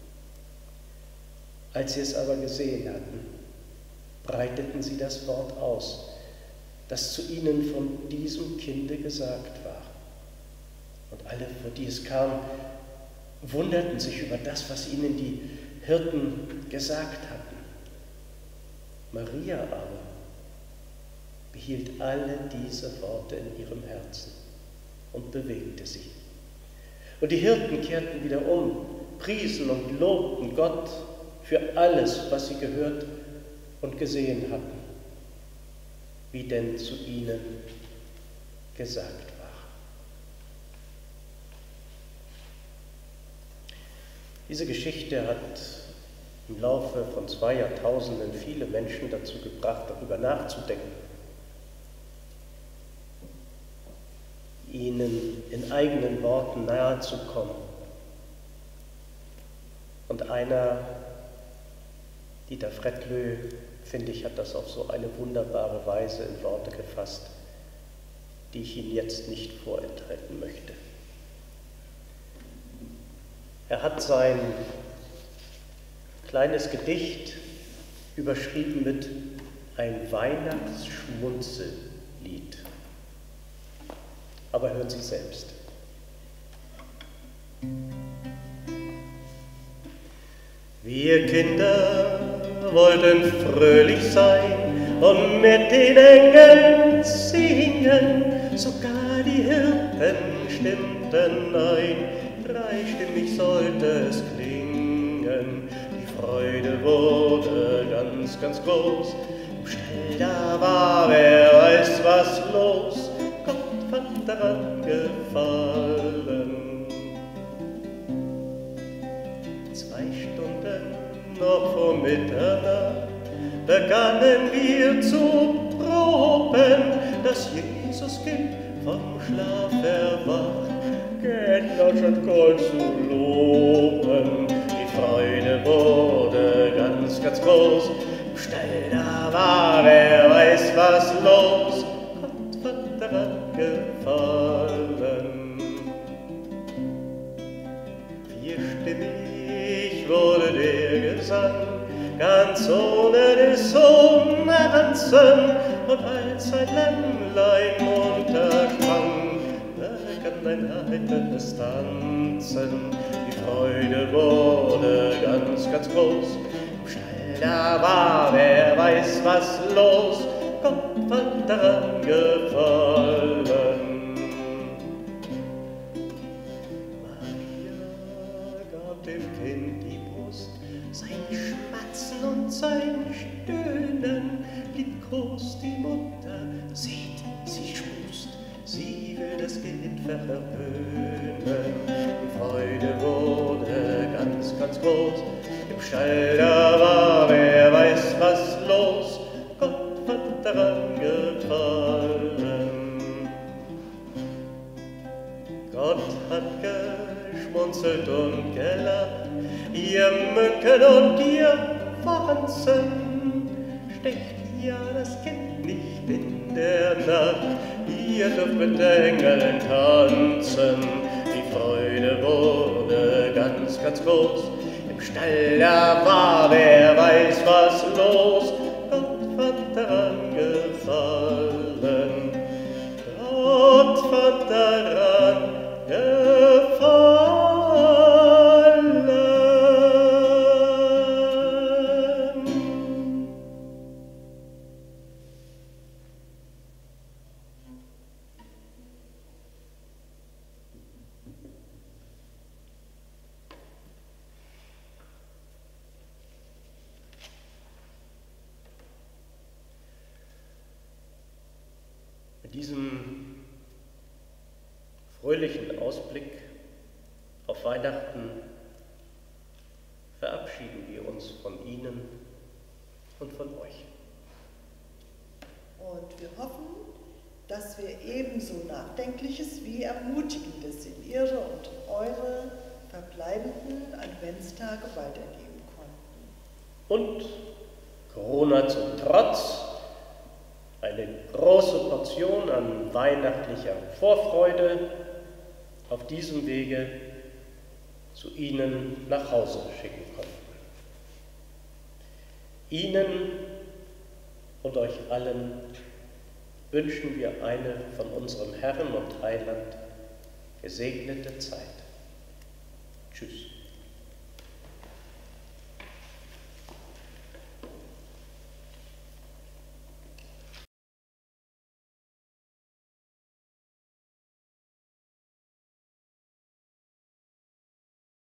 Als sie es aber gesehen hatten, breiteten sie das Wort aus, das zu ihnen von diesem Kinde gesagt war. Und alle, vor die es kam, wunderten sich über das, was ihnen die Hirten gesagt hatten. Maria aber behielt alle diese Worte in ihrem Herzen und bewegte sie. Und die Hirten kehrten wieder um, priesen und lobten Gott für alles, was sie gehört und gesehen hatten, wie denn zu ihnen gesagt war. Diese Geschichte hat im Laufe von 2 Jahrtausenden viele Menschen dazu gebracht, darüber nachzudenken, ihnen in eigenen Worten nahezukommen. Und einer, Dieter Fredlö, finde ich, hat das auf so eine wunderbare Weise in Worte gefasst, die ich Ihnen jetzt nicht vorenthalten möchte. Er hat sein kleines Gedicht überschrieben mit ein Weihnachtsschmunzellied. Aber hören Sie selbst. Wir Kinder wollten fröhlich sein und mit den Engeln singen, sogar die Hirten stimmten ein, dreistimmig sollte es klingen. Die Freude wurde ganz, ganz groß, im Stall da war, wer weiß was los, Gott fand daran gefallen. 2 Stunden noch vor Mitternacht begannen wir zu proben, dass Jesuskind vom Schlaf erwacht, Gärtner Gold zu loben. Die Freude wurde ganz, ganz groß, im Stall da war, wer weiß was los, Gott fand daran gefallen. Vierstimmig wurde der Gesang, ganz ohne Dissonanzen, und als ein Lämmlein munter sprang, begann ein heiteres Tanzen. Die Freude wurde ganz, ganz groß, im Stall da war, wer weiß was los, Gott fand daran gefallen. Maria gab dem Kind die Brust, sein Schmatzen und sein Stöhnen blieb groß. Die Mutter, seht, sie spust, sie will das Kind verwöhnen. Die Freude wurde ganz, ganz groß, im Stall da war, wer weiß was los, Gott hat daran gefallen. Gott hat geschmunzelt und gelacht, ihr Mücken und ihr Wanzen, stecht ja das Kind nicht in der Nacht, ihr dürft mit Engeln tanzen. Die Freude wurde ganz, ganz groß, im Stall da war, wer weiß was los, Gott fand daran gefallen. Gott fand daran gefallen. diesem fröhlichen Ausblick auf Weihnachten verabschieden wir uns von Ihnen und von euch. Und wir hoffen, dass wir ebenso Nachdenkliches wie Ermutigendes in Ihre und eure verbleibenden Adventstage weitergeben konnten. Und Corona zum Trotz, eine große Portion an weihnachtlicher Vorfreude auf diesem Wege zu Ihnen nach Hause schicken konnten. Ihnen und euch allen wünschen wir eine von unserem Herrn und Heiland gesegnete Zeit.